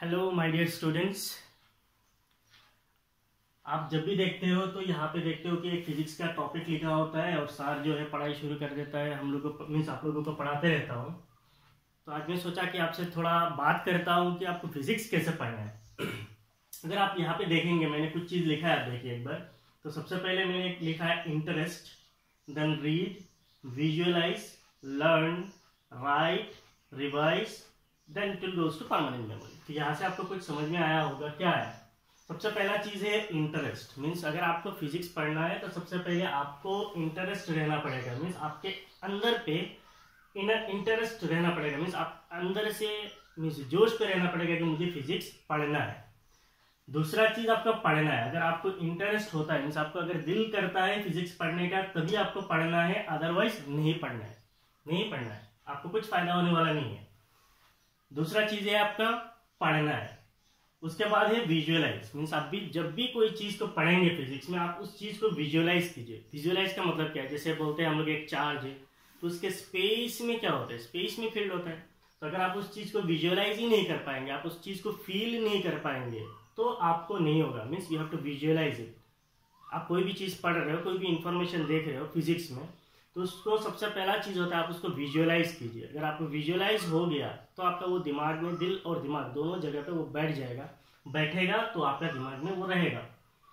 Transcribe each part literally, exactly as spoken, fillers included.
Hello my dear students. आप जब भी देखते हो तो यहाँ पे देखते हो कि एक फिजिक्स का टॉपिक लिखा होता है और सर जो है पढ़ाई शुरू कर देता है। हम लोग को मीन्स आप लोगों को पढ़ाते रहता हूँ। तो आज मैं सोचा कि आपसे थोड़ा बात करता हूँ कि आपको फिजिक्स कैसे पढ़ना है। अगर आप यहाँ पे देखेंगे मैंने कुछ चीज़ लिखा है, आप देखिए एक बार। तो सबसे पहले मैंने लिखा है interest, then read, visualize, learn, write, revise, then it will goes to permanent memory. तो यहाँ से आपको कुछ समझ में आया होगा क्या है। सबसे पहला चीज है इंटरेस्ट। मीन्स अगर आपको फिजिक्स पढ़ना है तो सबसे पहले आपको इंटरेस्ट रहना पड़ेगा। मीन्स आपके अंदर पे इनर इंटरेस्ट रहना पड़ेगा। मीन्स आप अंदर से मीन्स जोश पे रहना पड़ेगा कि मुझे फिजिक्स पढ़ना है। दूसरा चीज आपका पढ़ना है। अगर आपको इंटरेस्ट होता है, मीन्स आपको अगर दिल करता है फिजिक्स पढ़ने का, तभी आपको पढ़ना है, अदरवाइज नहीं पढ़ना है। नहीं पढ़ना है, आपको कुछ फायदा होने वाला नहीं है। दूसरा चीज है आपका पढ़ना है। उसके बाद है विजुअलाइज। मीन्स आप भी जब भी कोई चीज को पढ़ेंगे फिजिक्स में, आप उस चीज को विजुअलाइज कीजिए। विजुअलाइज का मतलब क्या है, जैसे बोलते हैं हम लोग एक चार्ज है तो उसके स्पेस में क्या होता है, स्पेस में फील्ड होता है। तो अगर आप उस चीज को विजुअलाइज ही नहीं कर पाएंगे, आप उस चीज को फील नहीं कर पाएंगे, तो आपको नहीं होगा। Means you have to visualize it. आप कोई भी चीज पढ़ रहे हो, कोई भी इंफॉर्मेशन देख रहे हो फिजिक्स में, तो उसको सबसे पहला चीज होता है आप उसको विजुअलाइज कीजिए। अगर आपको विजुअलाइज हो गया तो आपका वो दिमाग में, दिल और दिमाग दोनों जगह पे वो बैठ जाएगा। बैठेगा तो आपका दिमाग में वो रहेगा।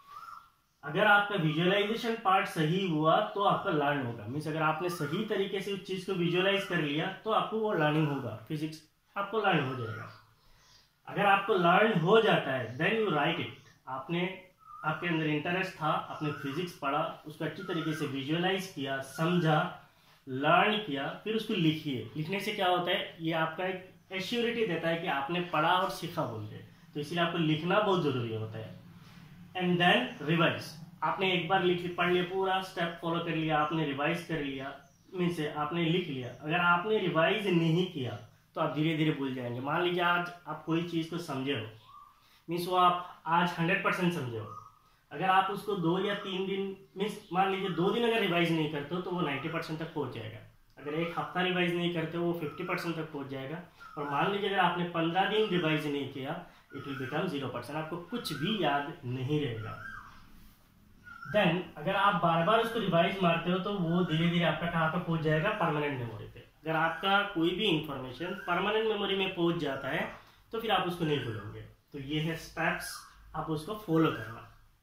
अगर आपका विजुअलाइजेशन पार्ट सही हुआ तो आपका लर्न होगा। मीन्स अगर आपने सही तरीके से उस चीज को विजुअलाइज कर लिया तो आपको वो लर्निंग होगा, फिजिक्स आपको लर्न हो जाएगा। अगर आपको लर्न हो जाता है देन यू राइट इट। आपने आपके अंदर इंटरेस्ट था, आपने फिजिक्स पढ़ा, उसको अच्छी तरीके से विजुअलाइज किया, समझा, लर्न किया, फिर उसको लिखिए। लिखने से क्या होता है, ये आपका एक एश्योरिटी देता है कि आपने पढ़ा और सीखा बोल के। तो इसलिए आपको लिखना बहुत जरूरी होता है। And then revise. आपने एक बार लिख पढ़ लिया, पूरा स्टेप फॉलो कर लिया, आपने रिवाइज कर लिया, मीन्स आपने लिख लिया। अगर आपने रिवाइज नहीं किया तो आप धीरे धीरे भूल जाएंगे। मान लीजिए आज आप कोई चीज को समझे हो, मीन्स वो आप आज हंड्रेड परसेंट समझे हो। अगर आप उसको दो या तीन दिन, मीन्स मान लीजिए दो दिन अगर रिवाइज नहीं करते हो तो वो नाइन्टी परसेंट तक पहुंच जाएगा। अगर एक हफ्ता रिवाइज नहीं करते हो वो फिफ्टी परसेंट तक पहुंच जाएगा। और मान लीजिए अगर आपने पंद्रह दिन रिवाइज नहीं किया, it will become zero percent. आपको कुछ भी याद नहीं रहेगा। देन अगर आप बार बार उसको रिवाइज मारते हो तो वो धीरे धीरे आपका कहाँ पर पहुंच जाएगा, परमानेंट मेमोरी पे। अगर आपका कोई भी इंफॉर्मेशन परमानेंट मेमोरी में पहुंच जाता है तो फिर आप उसको नहीं भूलेंगे। तो ये है स्टेप्स, आप उसको फॉलो करना।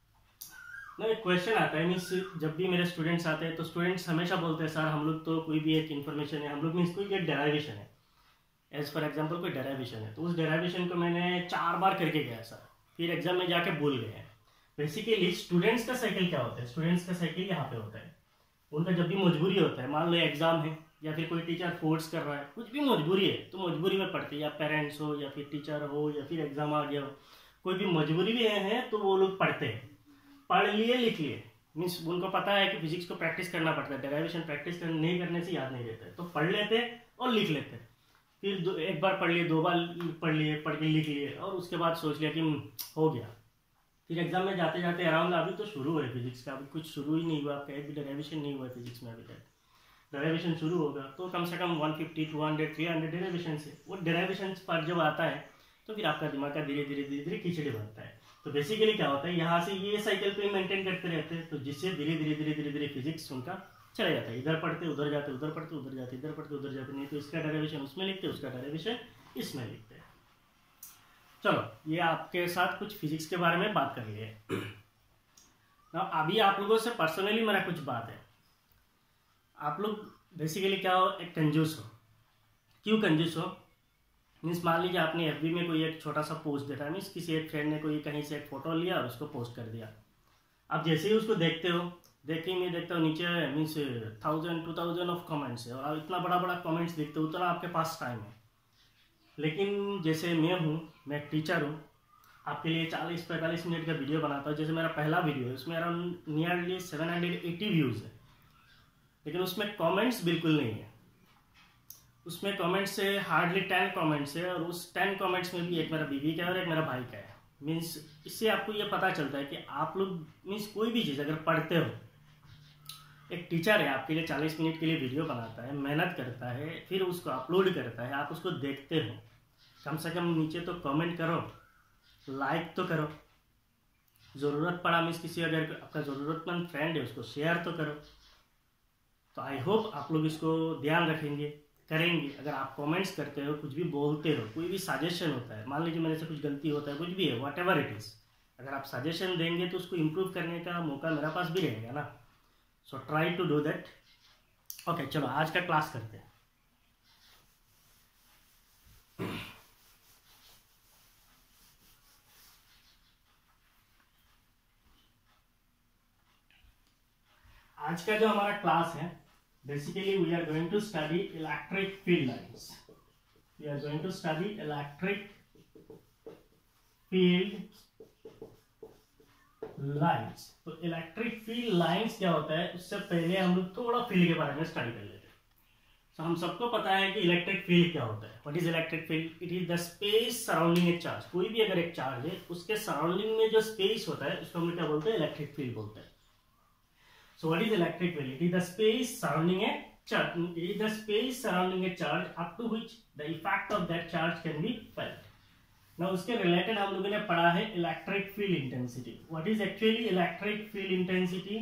ना एक क्वेश्चन आता है, मीन्स जब भी मेरे स्टूडेंट्स आते हैं तो स्टूडेंट्स हमेशा बोलते हैं सर हम लोग तो कोई भी एक इन्फॉर्मेशन है, हम लोग मीन्स कोई एक डेराइवेशन है, एज फॉर एग्जांपल कोई डेराइवेशन है, तो उस डेराइवेशन को मैंने चार बार करके गया सर, फिर एग्जाम में जाके भूल गए हैं। बेसिकली स्टूडेंट्स का साइकिल क्या होता है, स्टूडेंट्स का साइकिल यहाँ पे होता है। उनका जब भी मजबूरी होता है, मान लो एग्जाम है या फिर कोई टीचर फोर्स कर रहा है, कुछ भी मजबूरी है तो मजबूरी में पढ़ते हैं, या पेरेंट्स हो या फिर टीचर हो या फिर एग्जाम आ गया हो, कोई भी मजबूरी भी है तो वो लोग पढ़ते हैं। पढ़ लिए लिख लिए, मीन्स उनको पता है कि फिजिक्स को प्रैक्टिस करना पड़ता है, डेरिवेशन प्रैक्टिस नहीं करने से याद नहीं रहता है, तो पढ़ लेते और लिख लेते। फिर दो, एक बार पढ़ लिए, दो बार पढ़ लिए, पढ़ के लिख लिए और उसके बाद सोच लिया कि हो गया। फिर एग्जाम में जाते जाते अराउंड अभी तो शुरू हुआ है फिजिक्स का, अभी कुछ शुरू ही नहीं हुआ, आपका एक भी डेरिवेशन नहीं हुआ है फिजिक्स में अभी तक। डेरिवेशन शुरू होगा तो कम से कम one fifty, two hundred, three hundred derivation है। वो डेरिवेशन पर जब आता है तो फिर आपका दिमाग का धीरे धीरे धीरे धीरे खिचड़ी बनता है। तो बेसिकली क्या होता है, यहाँ से ये साइकिल पे मेंटेन करते रहते हैं, तो जिससे धीरे धीरे धीरे धीरे धीरे फिजिक्स उनका चला जाता है। इधर पढ़ते उधर जाते, उधर पढ़ते उधर जाते, इधर पढ़ते उधर जाते, नहीं तो इसका डेरिवेशन उसमें लिखते, उसका डेरिवेशन इसमें लिखते हैं। चलो ये आपके साथ कुछ फिजिक्स के बारे में बात कर लिए। ना अभी आप लोगों से पर्सनली मेरा कुछ बात है। आप लोग बेसिकली क्या हो, एक कंजूस हो। क्यों कंजूस हो, मीन्स मान लीजिए आपने एफबी में कोई एक छोटा सा पोस्ट देखा, मीन्स किसी एक फ्रेंड ने कोई कहीं से एक फोटो लिया और उसको पोस्ट कर दिया। आप जैसे ही उसको देखते हो, देखते ही मैं देखता हूँ नीचे means thousand two thousand of comments है, और इतना बड़ा बड़ा कमेंट्स देखते हो, उतना आपके पास टाइम है। लेकिन जैसे मैं हूँ, मैं एक टीचर हूँ, आपके लिए चालीस पैंतालीस मिनट का वीडियो बनाता हूँ। जैसे मेरा पहला वीडियो है, उसमें around nearly seven hundred eighty views है, लेकिन उसमें कमेंट्स बिल्कुल नहीं है। उसमें कमेंट्स से हार्डली टेन कमेंट्स है, और उस टेन कमेंट्स में भी एक मेरा बीवी का है और एक मेरा भाई का है। मीन्स इससे आपको ये पता चलता है कि आप लोग मीन्स कोई भी चीज़ अगर पढ़ते हो, एक टीचर है आपके लिए चालीस मिनट के लिए वीडियो बनाता है, मेहनत करता है, फिर उसको अपलोड करता है, आप उसको देखते हो, कम से कम नीचे तो कमेंट करो, लाइक तो करो। ज़रूरत पड़ा मीन्स किसी अगर आपका ज़रूरतमंद फ्रेंड है उसको शेयर तो करो। तो आई होप आप लोग इसको ध्यान रखेंगे, करेंगे। अगर आप कमेंट्स करते हो, कुछ भी बोलते हो, कोई भी सजेशन होता है, मान लीजिए मेरे से कुछ गलती होता है, कुछ भी है, वॉट एवर इट इज़, अगर आप सजेशन देंगे तो उसको इम्प्रूव करने का मौका मेरा पास भी रहेगा ना। So try to do that. Okay, चलो आज का क्लास करते हैं। आज का जो हमारा क्लास है, basically we are going to study electric field lines. We are going to study electric field lines. तो इलेक्ट्रिक फील्ड लाइंस क्या होता है, उससे पहले हम लोग थोड़ा फील्ड के बारे में स्टडी कर लेते हैं। तो हम सबको पता है कि इलेक्ट्रिक फील्ड क्या होता है। What is electric field? It is the space surrounding a charge. कोई भी अगर एक चार्ज है, उसके सराउंडिंग में जो स्पेस होता है उसको हम लोग क्या बोलते हैं? इलेक्ट्रिक फील्ड बोलते हैं। So what is electric field? It is the space surrounding a charge. It is the space surrounding a charge up to which the effect of that charge can be felt. Now उसके related हम लोगों ने पढ़ा है electric field intensity. What is actually electric field intensity?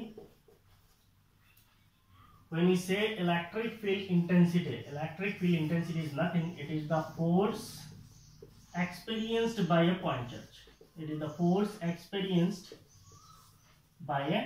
When we say electric field intensity, electric field intensity is nothing. It is the force experienced by a point charge. It is the force experienced by a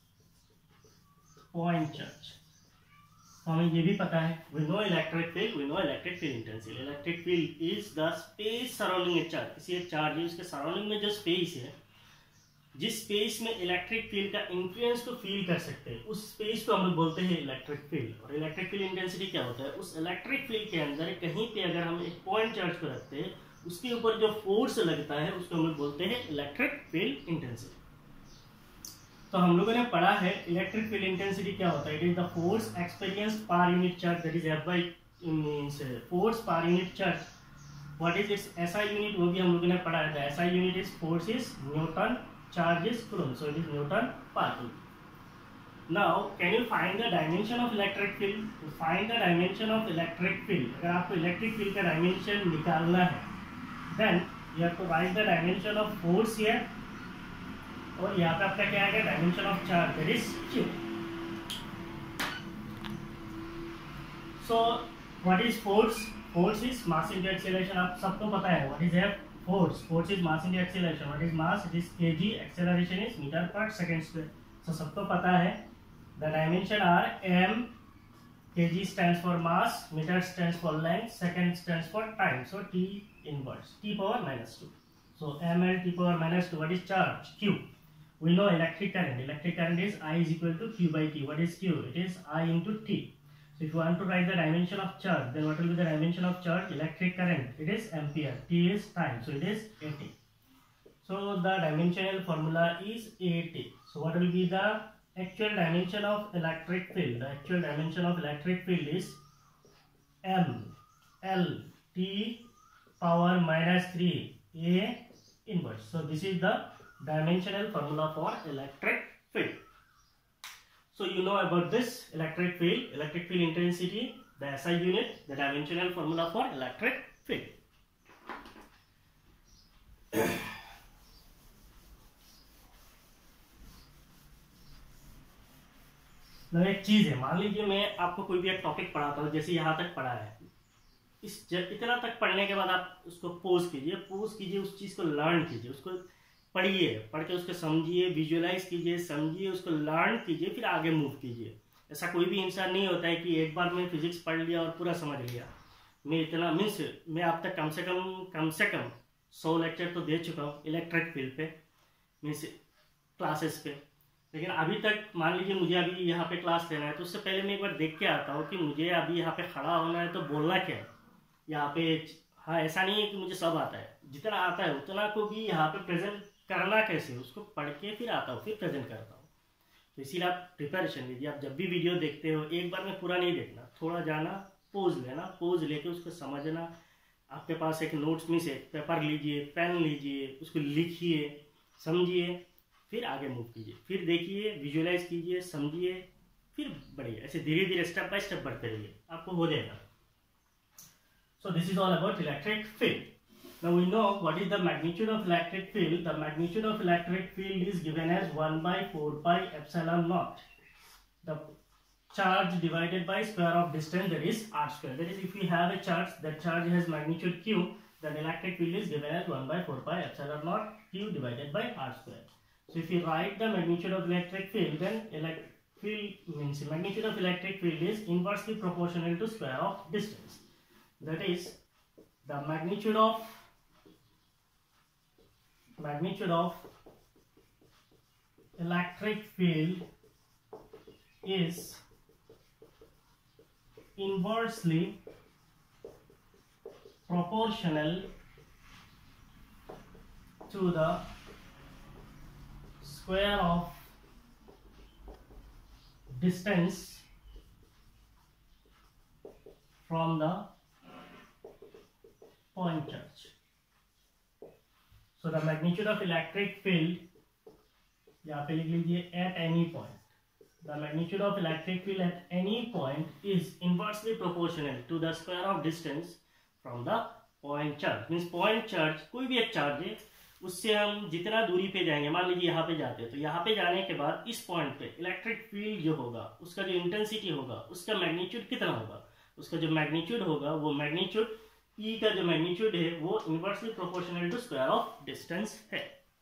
point charge. तो हमें ये भी पता है, we know electric field, we know electric field intensity. Electric field is the space surrounding a charge. किसी एक charge है, उसके सराउंडिंग में जो स्पेस है, जिस स्पेस में इलेक्ट्रिक फील्ड का इन्फ्लुएंस को फील कर सकते हैं, उस स्पेस को हम लोग बोलते हैं इलेक्ट्रिक फील्ड। और इलेक्ट्रिक फील्ड इंटेंसिटी क्या होता है? उस इलेक्ट्रिक फील्ड के अंदर कहीं पे अगर हम एक पॉइंट चार्ज को रखते हैं, उसके ऊपर जो फोर्स लगता है उसको हम लोग बोलते हैं इलेक्ट्रिक फील्ड इंटेंसिटी। तो हम लोगों ने पढ़ा है इलेक्ट्रिक फील्ड इंटेंसिटी क्या होता है। It is the force experienced per unit charge, that is F by means force per unit charge. What is its SI unit? वो भी हम लोगों ने पढ़ा है। The SI unit is force is newton, charge is coulomb, so it is newton per coulomb. Now can you find the dimension of electric field? To find the dimension of electric field, अगर आपको electric field का dimension निकालना है, then you have to write the dimension of force here, और यहाँ पे आपका क्या आएगा? Dimension of charge, that is Q. So what is force? Force is mass into acceleration. आप सबको पता है what is F? Force. Force is mass into acceleration. What is mass? It is KG, acceleration is metre per second square. So सबको पता है the dimension are M, KG stands for mass, metre stands for length, second stands for time, so T inverse, T power minus two. So M L T power minus two. What is charge? Q. We know electric current. Electric current is I is equal to Q by T. What is Q? It is I into T. So if you want to write the dimension of charge, then what will be the dimension of charge? Electric current. It is ampere. T is time. So it is A T. So the dimensional formula is A T. So what will be the actual dimension of electric field? The actual dimension of electric field is M L T power minus three A inverse. So this is the dimensional formula for electric field. So you know about this electric field, electric field intensity, the S I unit, the dimensional formula for electric field. now एक चीज है, मान लीजिए मैं आपको कोई भी एक टॉपिक पढ़ाता हूँ, जैसे यहाँ तक पढ़ा है, इस इतना तक पढ़ने के बाद आप उसको पोज कीजिए, पोज कीजिए, उस चीज को लर्न कीजिए, उसको पढ़िए, पढ़ के उसको समझिए, विजुअलाइज कीजिए, समझिए, उसको लर्न कीजिए, फिर आगे मूव कीजिए। ऐसा कोई भी इंसान नहीं होता है कि एक बार में फिजिक्स पढ़ लिया और पूरा समझ लिया। मैं इतना मीन्स मैं अब तक कम से कम कम से कम सौ लेक्चर तो दे चुका हूँ इलेक्ट्रिक फील्ड पे, मीन्स क्लासेस पे। लेकिन अभी तक मान लीजिए मुझे अभी यहाँ पे क्लास लेना है, तो उससे पहले मैं एक बार देख के आता हूँ कि मुझे अभी यहाँ पे खड़ा होना है तो बोलना क्या है यहाँ पे। हाँ, ऐसा नहीं है कि मुझे सब आता है, जितना आता है उतना को भी यहाँ पे प्रेजेंट करना कैसे, उसको पढ़ के फिर आता हूँ, फिर प्रेजेंट करता हूँ। तो इसीलिए आप प्रिपरेशन लीजिए। आप जब भी वीडियो देखते हो एक बार में पूरा नहीं देखना, थोड़ा जाना, पोज लेना, पोज लेके उसको समझना। आपके पास एक नोट्स में से पेपर लीजिए, पेन लीजिए, उसको लिखिए, समझिए, फिर आगे मूव कीजिए, फिर देखिए, विजुअलाइज कीजिए, समझिए, फिर बढ़िए। ऐसे धीरे धीरे स्टेप बाय स्टेप बढ़ते रहिए, आपको हो जाएगा। So this is all about electric field. Now we know what is the magnitude of electric field. The magnitude of electric field is given as one by four pi epsilon naught. The charge divided by square of distance, that is r square. That is, if we have a charge, that charge has magnitude q, then electric field is given as one by four pi epsilon naught q divided by r square. So if you write the magnitude of electric field, then electric field means the magnitude of electric field is inversely proportional to square of distance. That is, the magnitude of magnitude of electric field is inversely proportional to the square of distance from the point charge. So the magnitude of electric field, यहाँ पे लिख लीजिए at any point. The magnitude of electric field at any point is inversely proportional to the square of distance from the point charge. Means point charge कोई भी एक charge है, उससे हम जितना दूरी पे जाएंगे, मान लीजिए यहाँ पे जाते हैं, तो यहाँ पे जाने के बाद इस पॉइंट पे इलेक्ट्रिक फील्ड जो होगा, उसका जो इंटेंसिटी होगा, उसका मैग्नीट्यूड कितना होगा, उसका जो मैग्नीट्यूड होगा, वो मैग्नीट्यूड E का जो मैग्नीट्यूड है वो inversely proportional to square of distance है।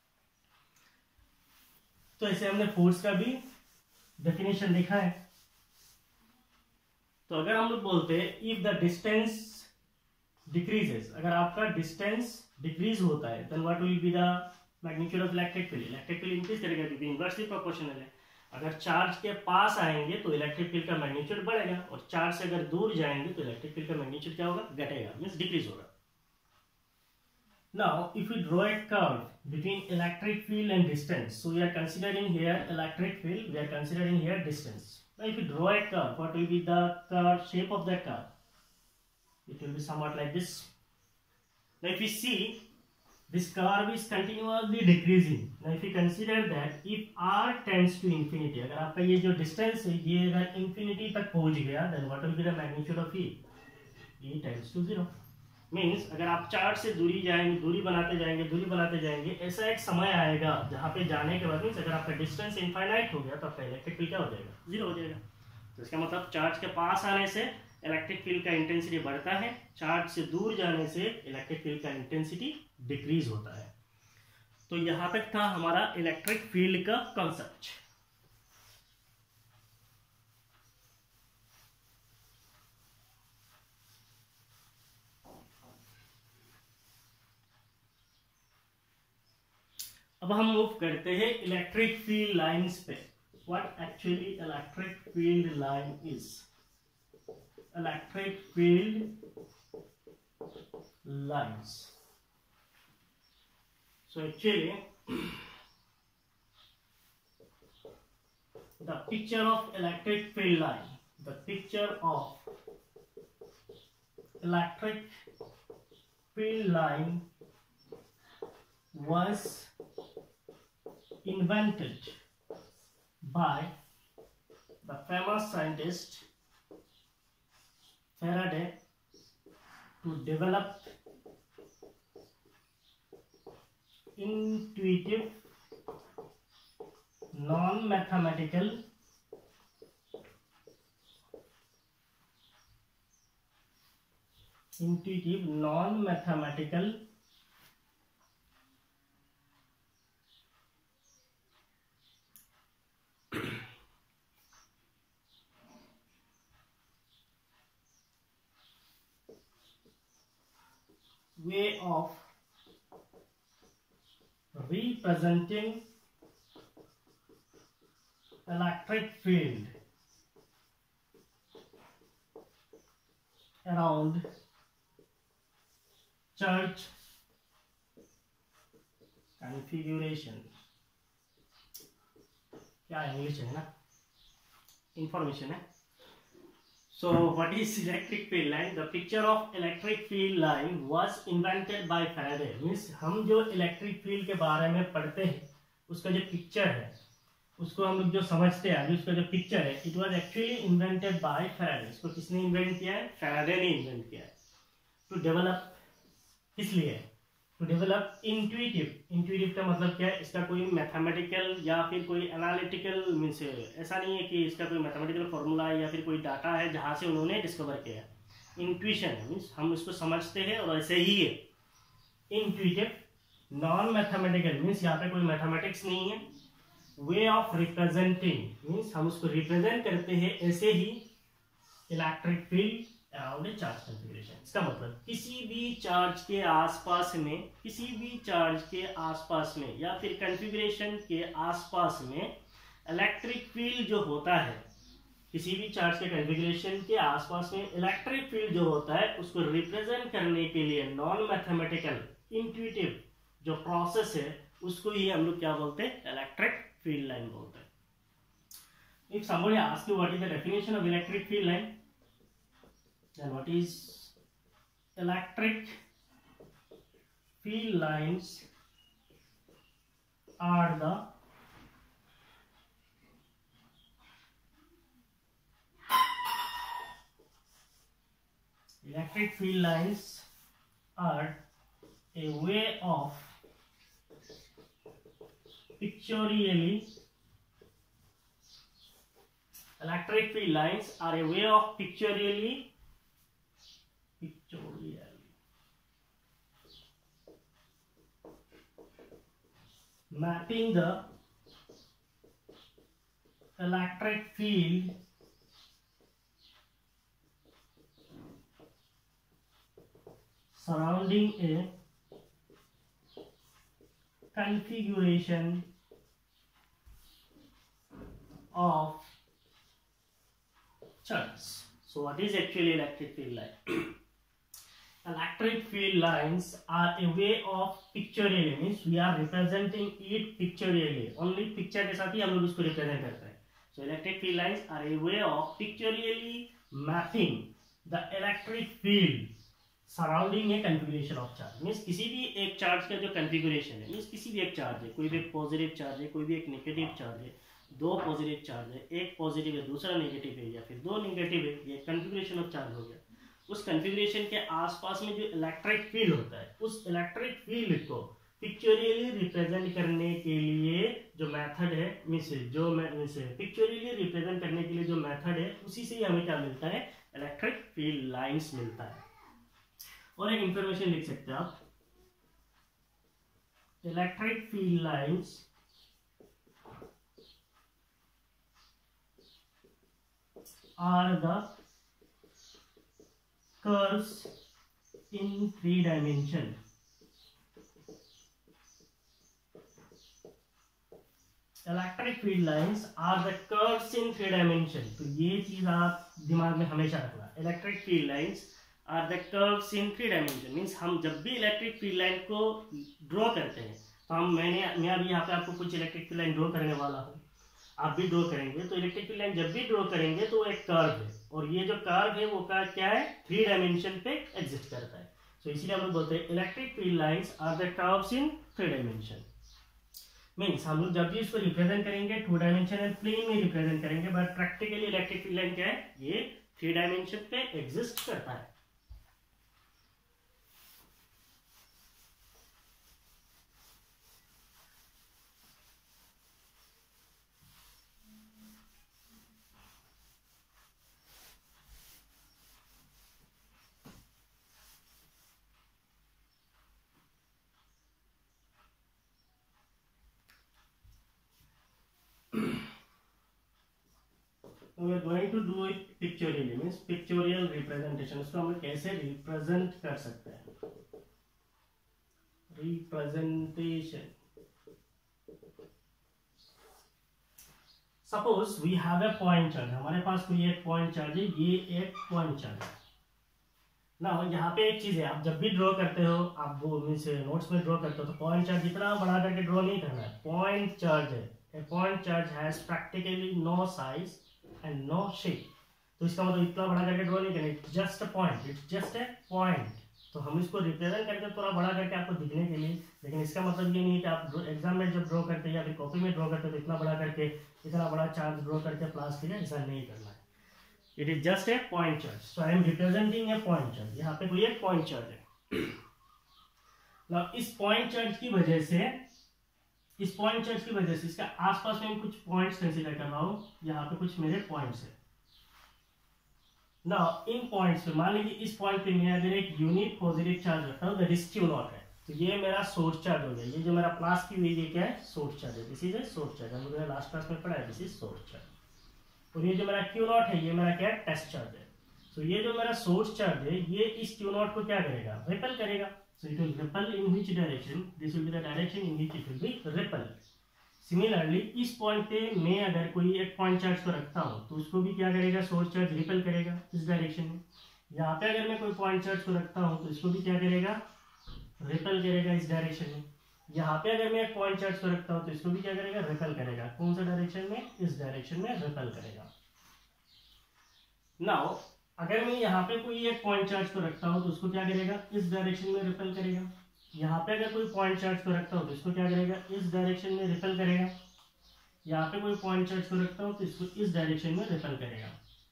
तो ऐसे हमने फोर्स का भी डेफिनेशन देखा है। तो अगर हम लोग बोलते हैं इफ द डिस्टेंस डिक्रीजेस, अगर आपका डिस्टेंस डिक्रीज होता है, then what will be the magnitude of electric field. Electric field increase करेगा क्योंकि इनवर्सली प्रोपोर्शनल है। अगर चार्ज के पास आएंगे तो इलेक्ट्रिक फील्ड का मैग्नीट्यूड बढ़ेगा, और चार्ज से अगर दूर जाएंगे तो इलेक्ट्रिक फील्ड का मैग्नीट्यूड क्या होगा, घटेगा, मींस डिक्रीज होगा। Now if we draw a curve between electric field and distance, so we are considering here electric field, we are considering here distance. Now if we draw a curve, what will be the curve shape of that curve? It will be somewhat like this. Now if we see, this curve is continuously decreasing. Now if we consider that if r tends to infinity, अगर आपका ये जो distance है ये अगर infinity तक पहुंच गया, then what will be the magnitude of E? E tends to zero. Means अगर आप चार्ज से दूरी जाएंगे, दूरी बनाते जाएंगे, दूरी बनाते जाएंगे, ऐसा एक समय आएगा जहाँ पे जाने के बाद मीन्स अगर आपका डिस्टेंस इनफाइनाइट हो गया तो आपका इलेक्ट्रिक फील्ड क्या हो जाएगा, जीरो हो जाएगा। तो इसका मतलब चार्ज के पास आने से इलेक्ट्रिक फील्ड का इंटेंसिटी बढ़ता है, चार्ज से दूर जाने से इलेक्ट्रिक फील्ड का इंटेंसिटी डिक्रीज होता है। तो यहां तक था हमारा इलेक्ट्रिक फील्ड का कॉन्सेप्ट। अब हम मूव करते हैं इलेक्ट्रिक फील्ड लाइंस पे। What actually electric field line is. Electric field lines. So actually the picture of electric field line, the picture of electric field line was invented by the famous scientist Faraday to develop intuitive non-mathematical intuitive non-mathematical way of representing electric field around church configuration. क्या English है ना, information है। So what is electric field line? The picture of electric field line was invented by Faraday. Means हम जो electric field के बारे में पढ़ते हैं उसका जो picture है, उसको हम लोग जो समझते हैं, उसका जो picture है, it was actually invented by Faraday. इसको किसने invent किया है? Faraday ने invent किया है। To develop, किस लिए? To develop intuitive. इंट्यूटिव का मतलब क्या है, इसका कोई मैथमेटिकल या फिर कोई एनालिटिकल मीन्स ऐसा नहीं है कि इसका कोई मैथमेटिकल फॉर्मूला है या फिर कोई डाटा है जहाँ से उन्होंने डिस्कवर किया है। इंट्यूशन है मीन्स हम उसको समझते हैं और ऐसे ही है। इंट्यूटिव, नॉन मैथमेटिकल मीन्स यहाँ पे कोई मैथमेटिक्स नहीं है। वे ऑफ रिप्रेजेंटिंग मीन्स हम उसको रिप्रेजेंट करते हैं ऐसे ही electric field around a charge configuration. इसका मतलब किसी भी चार्ज के आसपास में, किसी भी चार्ज के आसपास में या फिर कॉन्फ़िगरेशन के आसपास में इलेक्ट्रिक फील्ड जो होता है, किसी भी चार्ज के कॉन्फ़िगरेशन के आसपास में इलेक्ट्रिक फील्ड जो होता है उसको रिप्रेजेंट करने के लिए नॉन मैथमेटिकल इंट्यूटिव जो प्रोसेस है उसको ही हम लोग क्या बोलते हैं, इलेक्ट्रिक फील्ड लाइन बोलते हैं। If somebody asks you what is the definition of electric field line, then what is electric field lines are the electric field lines are a way of pictorially electric field lines are a way of pictorially pictorially mapping the electric field surrounding a configuration of charge. So what is actually electric field line? Electric field lines are a way of pictorially means we are representing it pictorially. Only picture के साथ ही हम लोग इसको represent करते हैं. So electric field lines are a way of pictorially mapping the electric field surrounding a configuration of charge means किसी भी एक चार्ज का जो कॉन्फ़िगरेशन है मीन्स किसी भी एक चार्ज है, कोई भी एक पॉजिटिव चार्ज है, कोई भी एक नेगेटिव चार्ज है, दो पॉजिटिव चार्ज है, एक पॉजिटिव है दूसरा नेगेटिव है या फिर दो नेगेटिव है, ये कॉन्फ़िगरेशन ऑफ चार्ज हो गया। उस कॉन्फ़िगरेशन के आसपास में जो इलेक्ट्रिक फील्ड होता है उस इलेक्ट्रिक फील्ड को पिक्चोरियली रिप्रेजेंट करने के लिए जो मेथड है मीन्स जो मीन्स पिक्चोरियली रिप्रेजेंट करने के लिए जो मेथड है उसी से ही हमें क्या मिलता है, इलेक्ट्रिक फील्ड लाइंस मिलता है। और एक इंफॉर्मेशन लिख सकते हैं आप, electric field lines are the curves in three dimension. Electric field lines are the curves in three dimension. तो ये चीज आप दिमाग में हमेशा रखना, electric field lines are the curves in three dimension means हम जब भी इलेक्ट्रिक फील्ड लाइन को ड्रॉ करते हैं तो हम मैंने मैं अभी यहाँ पे आपको कुछ इलेक्ट्रिक फील्ड लाइन ड्रॉ करने वाला हूँ, आप भी ड्रॉ करेंगे। तो इलेक्ट्रिक फील्ड लाइन जब भी ड्रॉ करेंगे तो एक कर्व है और ये जो कर्व है वो कर्व क्या है, थ्री डायमेंशन पे एग्जिस्ट करता है। तो इसीलिए हम लोग बोलते हैं electric field lines are the curves in three dimension means हम लोग जब भी इसको रिप्रेजेंट करेंगे टू डायमेंशनल प्लेन में रिप्रेजेंट करेंगे, but practically electric field line क्या है, ये थ्री डायमेंशन पे एग्जिस्ट करता है। we are going to do it pictorially means pictorial representation। इसको हम कैसे रिप्रेजेंट कर सकते हैं, representation. Suppose we have a point charge, हमारे पास कोई एक पॉइंट चार्ज है, ये एक पॉइंट चार्ज है ना। यहाँ पे एक चीज है, आप जब भी ड्रॉ करते हो, आप वो मीन्स नोट्स में ड्रॉ करते हो तो पॉइंट चार्ज इतना बड़ा करके ड्रॉ नहीं करना है। पॉइंट चार्ज है, a point charge has practically no size and no shape. तो इसका मतलब इतना बड़ा करके ड्रॉ नहीं करना, it's just a point, it's just a point. तो हम इसको रिप्रेजेंट करके थोड़ा बड़ा करके आपको दिखने के लिए, लेकिन इसका मतलब ये नहीं है कि आप एग्जाम में जब ड्रॉ करते हैं या फिर कॉपी में ड्रॉ करते हैं तो इतना बड़ा करके इतना बड़ा चार्ज ड्रॉ करके प्लास करिए, ऐसा नहीं करना है। It is just a point charge. So I am representing a point charge. यहाँ पे कोई एक पॉइंट चार्ज है। ना इस पॉइंट चार्ज की वजह से इस पॉइंट चार्ज की वजह से इसका आसपास में कुछ पॉइंट्स कंसीडर कर रहा हूं, यहाँ पे कुछ मेरे पॉइंट्स है ना। इन पॉइंट्स पे मान लीजिए इस पॉइंट पे मैं अगर एक यूनिट पॉजिटिव चार्ज रखता हूँ, दैट इज क्यू नॉट है, तो ये मेरा सोर्स चार्ज हो गया। ये जो मेरा प्लस की हुई ये क्या है, सोर्स चार्ज है। This is a source charge, हम लोगों ने लास्ट क्लास में पढ़ा है, दिस इज सोर्स चार्ज। और ये जो मेरा क्यू नॉट है, ये मेरा क्या है, टेस्ट चार्ज है। तो ये जो मेरा सोर्स चार्ज है, ये इस क्यू नॉट को क्या करेगा, रिपेल करेगा। So it will repel in which direction? This will be the direction in which it will be repelled. Similarly, इस पॉइंट पे मैं अगर कोई एक पॉइंट चार्ज को रखता हूँ तो उसको भी क्या करेगा, सोर्स चार्ज रिपेल करेगा इस डायरेक्शन में। यहाँ पे अगर मैं कोई पॉइंट चार्ज को रखता हूँ तो इसको भी क्या करेगा, रिपेल करेगा इस डायरेक्शन में। यहाँ पे अगर मैं एक पॉइंट चार्ज को रखता हूँ तो इसको भी क्या करेगा, रिपेल करेगा। कौन सा डायरेक्शन में, इस डायरेक्शन में रिपेल करेगा। नाउ अगर मैं यहाँ पे कोई एक पॉइंट चार्ज को रखता हूँ तो उसको क्या करेगा, इस डायरेक्शन में रिपेल करेगा। यहाँ पे अगर कोई पॉइंट चार्ज को रखता हूँ तो इसको क्या करेगा, इस डायरेक्शन में रिपेल करेगा। यहाँ पे कोई पॉइंट चार्ज को रखता हूँ तो इसको इस डायरेक्शन में रिपेल करेगा,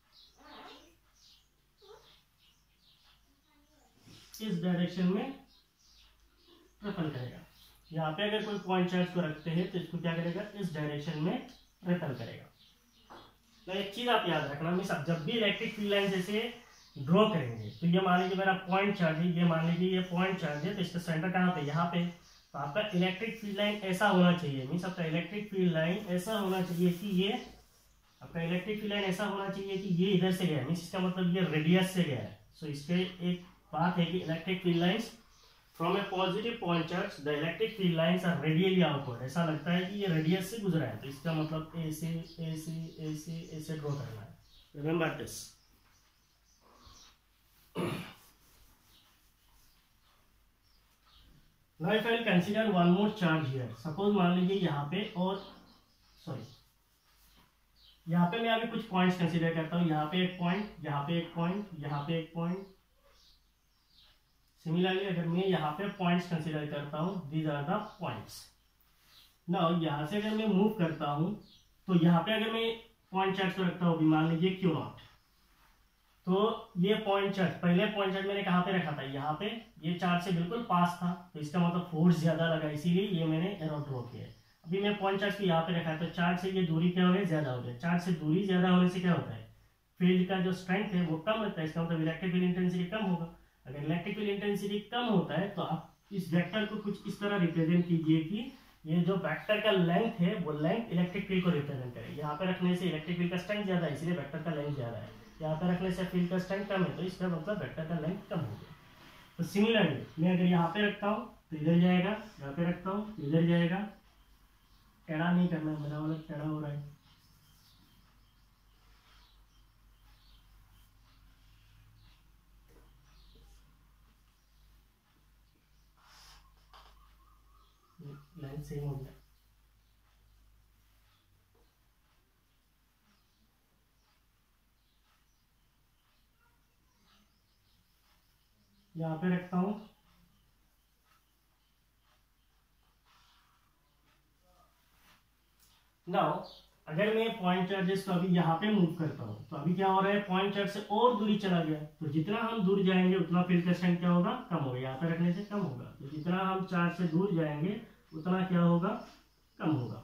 इस डायरेक्शन में रिपेल करेगा। यहाँ पे अगर कोई पॉइंट चार्ज को रखते हैं तो इसको क्या करेगा, इस डायरेक्शन में रिपेल करेगा। तो एक चीज आप याद रखना, मीन्स आप जब भी इलेक्ट्रिक फील्ड लाइन जैसे ड्रॉ करेंगे तो ये मान लीजिए मेरा पॉइंट चार्ज है, ये मान लीजिए ये पॉइंट चार्ज है, तो इसका सेंटर कहाँ पे, यहाँ पे। तो आपका इलेक्ट्रिक फील्ड लाइन ऐसा होना चाहिए, मीन्स आपका इलेक्ट्रिक फील्ड लाइन ऐसा होना चाहिए कि ये आपका इलेक्ट्रिक फील्ड लाइन ऐसा होना चाहिए कि ये इधर से गया है, मीन्स इसका मतलब ये रेडियस से गया है। सो इसके एक बात है कि electric field lines from a positive point charge the electric field lines are radially outward. ऐसा लगता है कि ये रेडियस से गुजरा है, तो इसका मतलब ए से ए से ए से ए से ड्रॉ करना है। Remember this. Now if I will consider one more charge here, suppose मान लीजिए यहाँ पे और सॉरी यहाँ पे मैं अभी कुछ पॉइंट्स कंसीडर करता हूँ। यहाँ पे एक पॉइंट, यहाँ पे एक पॉइंट, यहाँ पे एक पॉइंट। सिमिलरली अगर मैं यहाँ पे पॉइंट्स कंसीडर करता हूँ, these are the points. Now यहाँ से अगर मैं मूव करता हूँ तो यहाँ पे अगर मैं पॉइंट चार्ज को रखता हूँ, मान लीजिए क्यू नॉट, तो ये पॉइंट चार्ज, पहले पॉइंट चार्ज मैंने कहाँ पे रखा था, यहाँ पे। ये चार्ज से बिल्कुल पास था, तो इसका मतलब फोर्स ज्यादा लगा, इसीलिए ये मैंने एरो ड्रॉ किया। अभी मैं पॉइंट चार्ज को यहाँ पे रखा है तो चार्ज से ये दूरी क्या हो गई, ज्यादा हो गया। चार्ज से दूरी ज्यादा होने से क्या होता है, फील्ड का जो स्ट्रेंथ है वो कम होता है। इसका मतलब इलेक्ट्रिक फील्ड इंटेंसिटी कम होगा। अगर इलेक्ट्रिक फील्ड इंटेंसिटी कम होता है तो आप इस वेक्टर को कुछ इस तरह रिप्रेजेंट कीजिए कि ये जो वेक्टर का लेंथ है वो लेंथ इलेक्ट्रिक फील्ड को रिप्रेजेंट करे। यहाँ पे रखने से इलेक्ट्रिक फील्ड का स्ट्रेंथ ज्यादा है, इसलिए वेक्टर का लेंथ ज्यादा है। यहाँ पे रखने से फील्ड का स्ट्रेंथ कम है, तो इसका मतलब वेक्टर का लेंथ कम हो गया। तो सिमिलरली मैं अगर यहाँ पे रखता हूँ तो इधर जाएगा, यहाँ पे रखता हूँ तो इधर जाएगा। टेढ़ा नहीं करना, मेरा वाला टेढ़ा हो रहा है। लाइन सेम हो गया। यहाँ पे रखता हूं, नाउ अगर मैं पॉइंट चार्जेस को अभी यहाँ पे मूव करता हूँ तो अभी क्या हो रहा है, पॉइंट चार्ज से और दूरी चला गया। तो जितना हम दूर जाएंगे उतना फील्ड का स्ट्रेंथ क्या होगा, कम होगा। यहाँ पे रखने से कम होगा। तो जितना हम चार्ज से दूर जाएंगे उतना क्या होगा, कम होगा।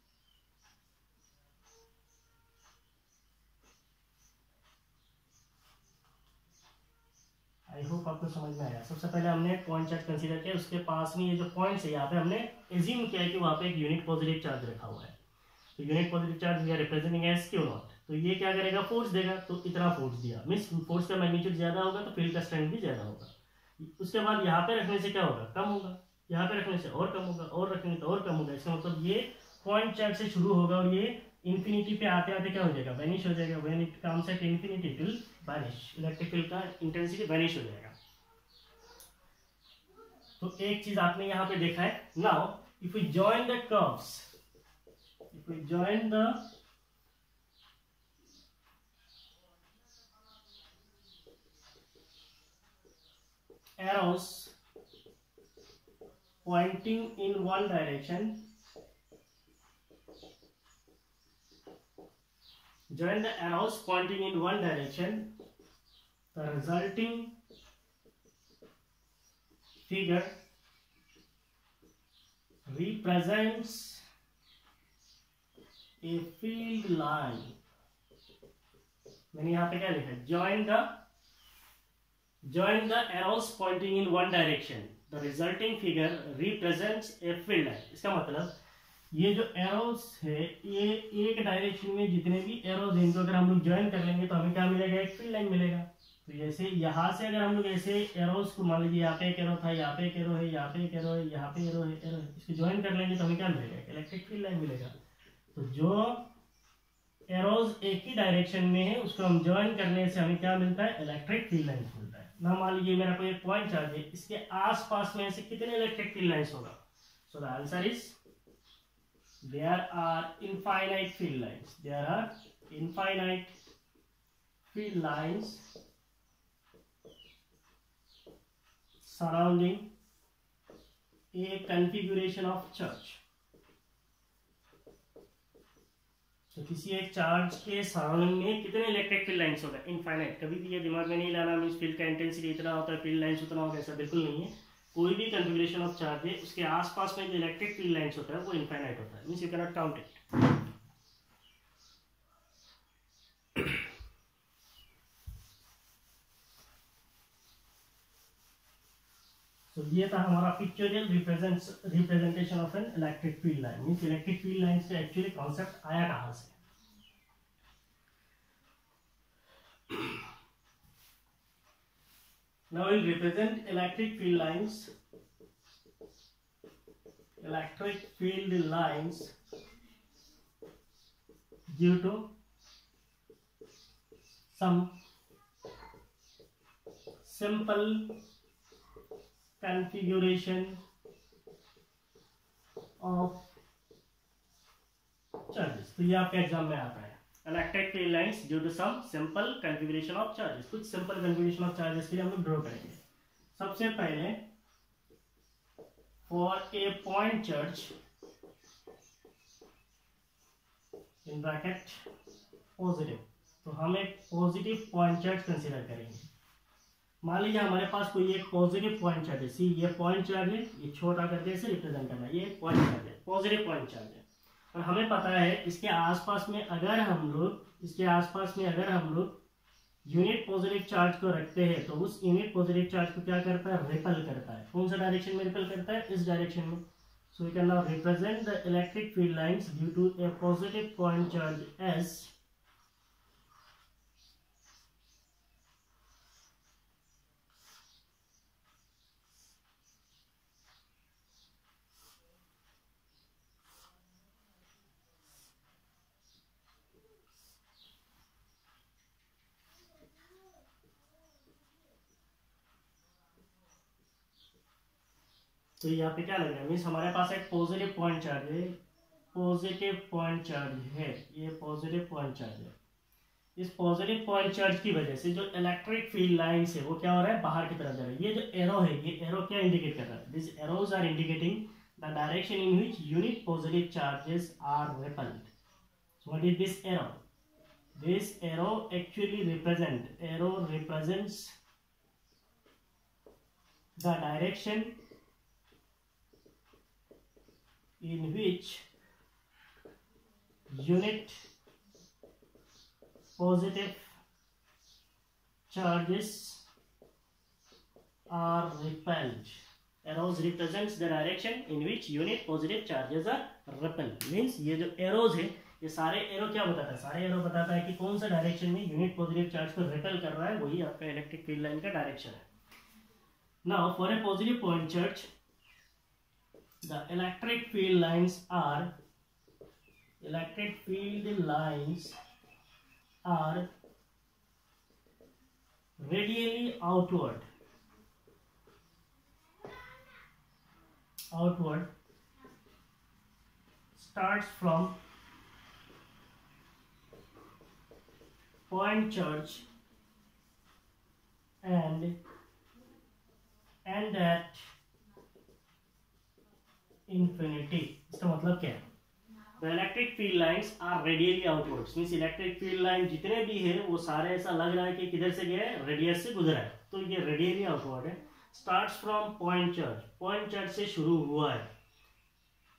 आई होप आपको समझ में आया। सबसे पहले हमने पॉइंट चार्ज कंसीडर किया, उसके पास में ये जो पॉइंट्स है यहाँ पे हमने एज्यूम किया कि वहाँ पे एक यूनिट पॉजिटिव चार्ज रखा हुआ है। तो unit positive charge we are representing as q naught. तो ये क्या करेगा, फोर्स देगा। तो इतना फोर्स दिया, मींस फोर्स का मैग्नीट्यूड ज्यादा होगा तो फील्ड का स्ट्रेंथ भी ज्यादा होगा। उसके बाद यहाँ पे रखने से क्या होगा, कम होगा। यहाँ पे रखने से और कम होगा, और रखने से और कम होगा। इसका मतलब ये पॉइंट चार्ज से शुरू होगा और ये इंफिनिटी पे आते आते क्या हो जाएगा, वैनिश हो जाएगा। When it comes at infinity it will vanish. Electric field का इंटेंसिटी वैनिश हो जाएगा। तो एक चीज आपने यहाँ पे देखा है। Now if we join the curves, if we join the arrows pointing in one direction, join the arrows pointing in one direction, the resulting figure represents a field line, मैंने यहाँ पे क्या लिखा, join the join the arrows pointing in one direction, the resulting figure represents a field line। इसका मतलब ये जो arrows है ये एक डायरेक्शन में जितने भी एरोस हैं इनको अगर हम लोग ज्वाइन कर लेंगे तो हमें क्या मिलेगा, एक फील्ड लाइन मिलेगा। तो जैसे यहाँ से अगर हम लोग ऐसे एरोस को मान लीजिए यहाँ पे एक एरो था, यहाँ पे एक एरो है, यहाँ पे एक एरो है, यहाँ पे एरो है, एरो है, इसको ज्वाइन कर लेंगे तो हमें क्या मिलेगा, एक इलेक्ट्रिक फील्ड लाइन मिलेगा। तो जो एरोज एक ही डायरेक्शन में है उसको हम ज्वाइन करने से हमें क्या मिलता है, इलेक्ट्रिक फील्ड लाइन मिलता है ना। मान लीजिए मेरा कोई एक पॉइंट चार्ज है, इसके आस पास में ऐसे कितने इलेक्ट्रिक फील्ड लाइन्स होगा। So the answer is there are infinite field lines, there are infinite field lines surrounding a configuration of charge। तो किसी एक चार्ज के सराउंडिंग में कितने इलेक्ट्रिक फील्ड लाइंस होगा, इनफाइनाइट। कभी भी ये दिमाग में नहीं लाना मींस फील्ड का इंटेंसिटी इतना होता है, फील्ड लाइंस उतना होगा, ऐसा बिल्कुल नहीं है। कोई भी कन्फिगरेशन ऑफ चार्ज है उसके आसपास में जो इलेक्ट्रिक फील्ड लाइंस होता है वो इनफाइनाइट होता है, means you can not count it. तो ये था हमारा pictorial represents representation of an electric field line, means electric field line से एक्चुअली कॉन्सेप्ट आया कहां से। Now we'll represent electric field lines, electric field lines due to some simple configuration of charges। तो ये आपके एग्जाम में आता है, electric field lines due to some simple configuration of charges. कुछ सिंपल कॉन्फ़िगरेशन ऑफ चार्जेस के लिए हम लोग ड्रॉ करेंगे। सबसे पहले for a point charge in bracket positive, तो हम एक पॉजिटिव पॉइंट चार्ज कंसीडर करेंगे। मान लीजिए हमारे पास कोई एक पॉजिटिव पॉइंट चार्ज है, सी ये पॉइंट चार्ज है, ये छोटा करके इसे रिप्रेजेंट करना है, ये पॉइंट चार्ज है, पॉजिटिव पॉइंट चार्ज है। और हमें पता है इसके आसपास में अगर हम लोग इसके आसपास में अगर हम लोग यूनिट पॉजिटिव चार्ज को रखते हैं तो उस यूनिट पॉजिटिव चार्ज को क्या करता है, रिपेल करता है। कौन सा डायरेक्शन में रिपेल करता है, इस डायरेक्शन में। So we can now represent the electric field lines due to a positive point charge as तो यहाँ पे क्या लग रहा है, मीन्स हमारे पास एक पॉजिटिव पॉइंट चार्ज है, पॉजिटिव पॉइंट चार्ज है, ये पॉजिटिव पॉइंट चार्ज है। इस पॉजिटिव पॉइंट चार्ज की वजह से जो इलेक्ट्रिक फील्ड लाइंस है वो क्या हो रहा है, बाहर की तरफ जा रहा है। ये जो एरो है, ये एरो क्या इंडिकेट कर रहा है, this arrows are indicating the direction in which unit positive charges are repelled. So what is this arrow, this arrow actually represent arrow represents the direction in which unit positive charges are repelled। Arrows represents the direction in which unit positive charges are repelled। means ये जो arrows है ये सारे arrow क्या बताता है, सारे arrow बताता है कि कौन सा डायरेक्शन में यूनिट पॉजिटिव चार्ज को रिपेल कर रहा है, वही आपका इलेक्ट्रिक फील्ड लाइन का डायरेक्शन है। Now for a positive point charge the electric field lines are electric field lines are radially outward outward starts from point charge and end at infinity। इसका मतलब क्या है, The electric field lines are radially outwards, means electric field line जितने भी है वो सारे ऐसा लग रहा है कि किधर से गया है, रेडियस से गुजरा है, तो ये रेडियली आउटवर्ड है। Starts from point charge, point charge से शुरू हुआ है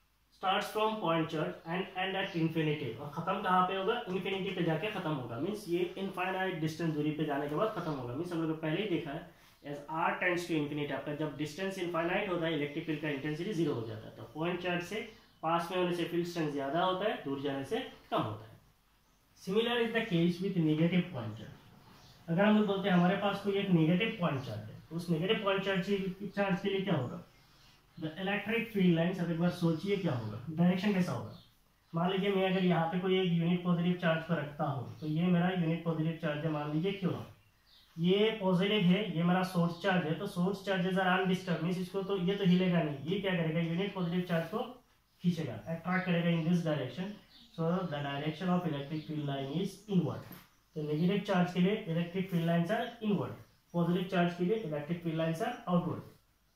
starts from point charge and end at infinity, और खत्म कहाँ पे होगा, इन्फिनिटी पे जाके खत्म होगा। मीन्स ये इनफाइनाइट डिस्टेंस दूरी पे जाने के बाद खत्म होगा। मीन्स हम लोग पहले ही देखा है as r tends to infinity, आपका जब डिस्टेंस इनफाइनाइट होता है इलेक्ट्रिक फील्ड का इंटेंसिटी जीरो हो जाता है। तो पॉइंट चार्ज से पास में होने से फील्ड स्ट्रेंथ ज्यादा होता है, दूर जाने से कम होता है। Similar is the case with negative point charge. अगर हम लोग बोलते हैं हमारे पास कोई एक नेगेटिव पॉइंट चार्ज है, तो उस नेगेटिव पॉइंट चार्ज चार्ज के लिए क्या होगा, द इलेक्ट्रिक फील्ड लाइन्स। अब एक बार सोचिए क्या होगा, डायरेक्शन कैसा होगा। मान लीजिए मैं अगर यहाँ पे कोई एक यूनिट पॉजिटिव चार्ज पर रखता हूँ, तो ये मेरा यूनिट पॉजिटिव चार्ज है, मान लीजिए क्यों ना ये पॉजिटिव है, ये मेरा सोर्स चार्ज है, तो source charges are undisturb, means इसको तो ये तो हिलेगा नहीं, ये क्या करेगा, यूनिट पॉजिटिव चार्ज को खींचेगा, अट्रैक्ट करेगा in this direction. So the direction of electric field line is inward. तो नेगेटिव चार्ज के लिए electric field lines are inward, positive charge के लिए electric field lines are outward.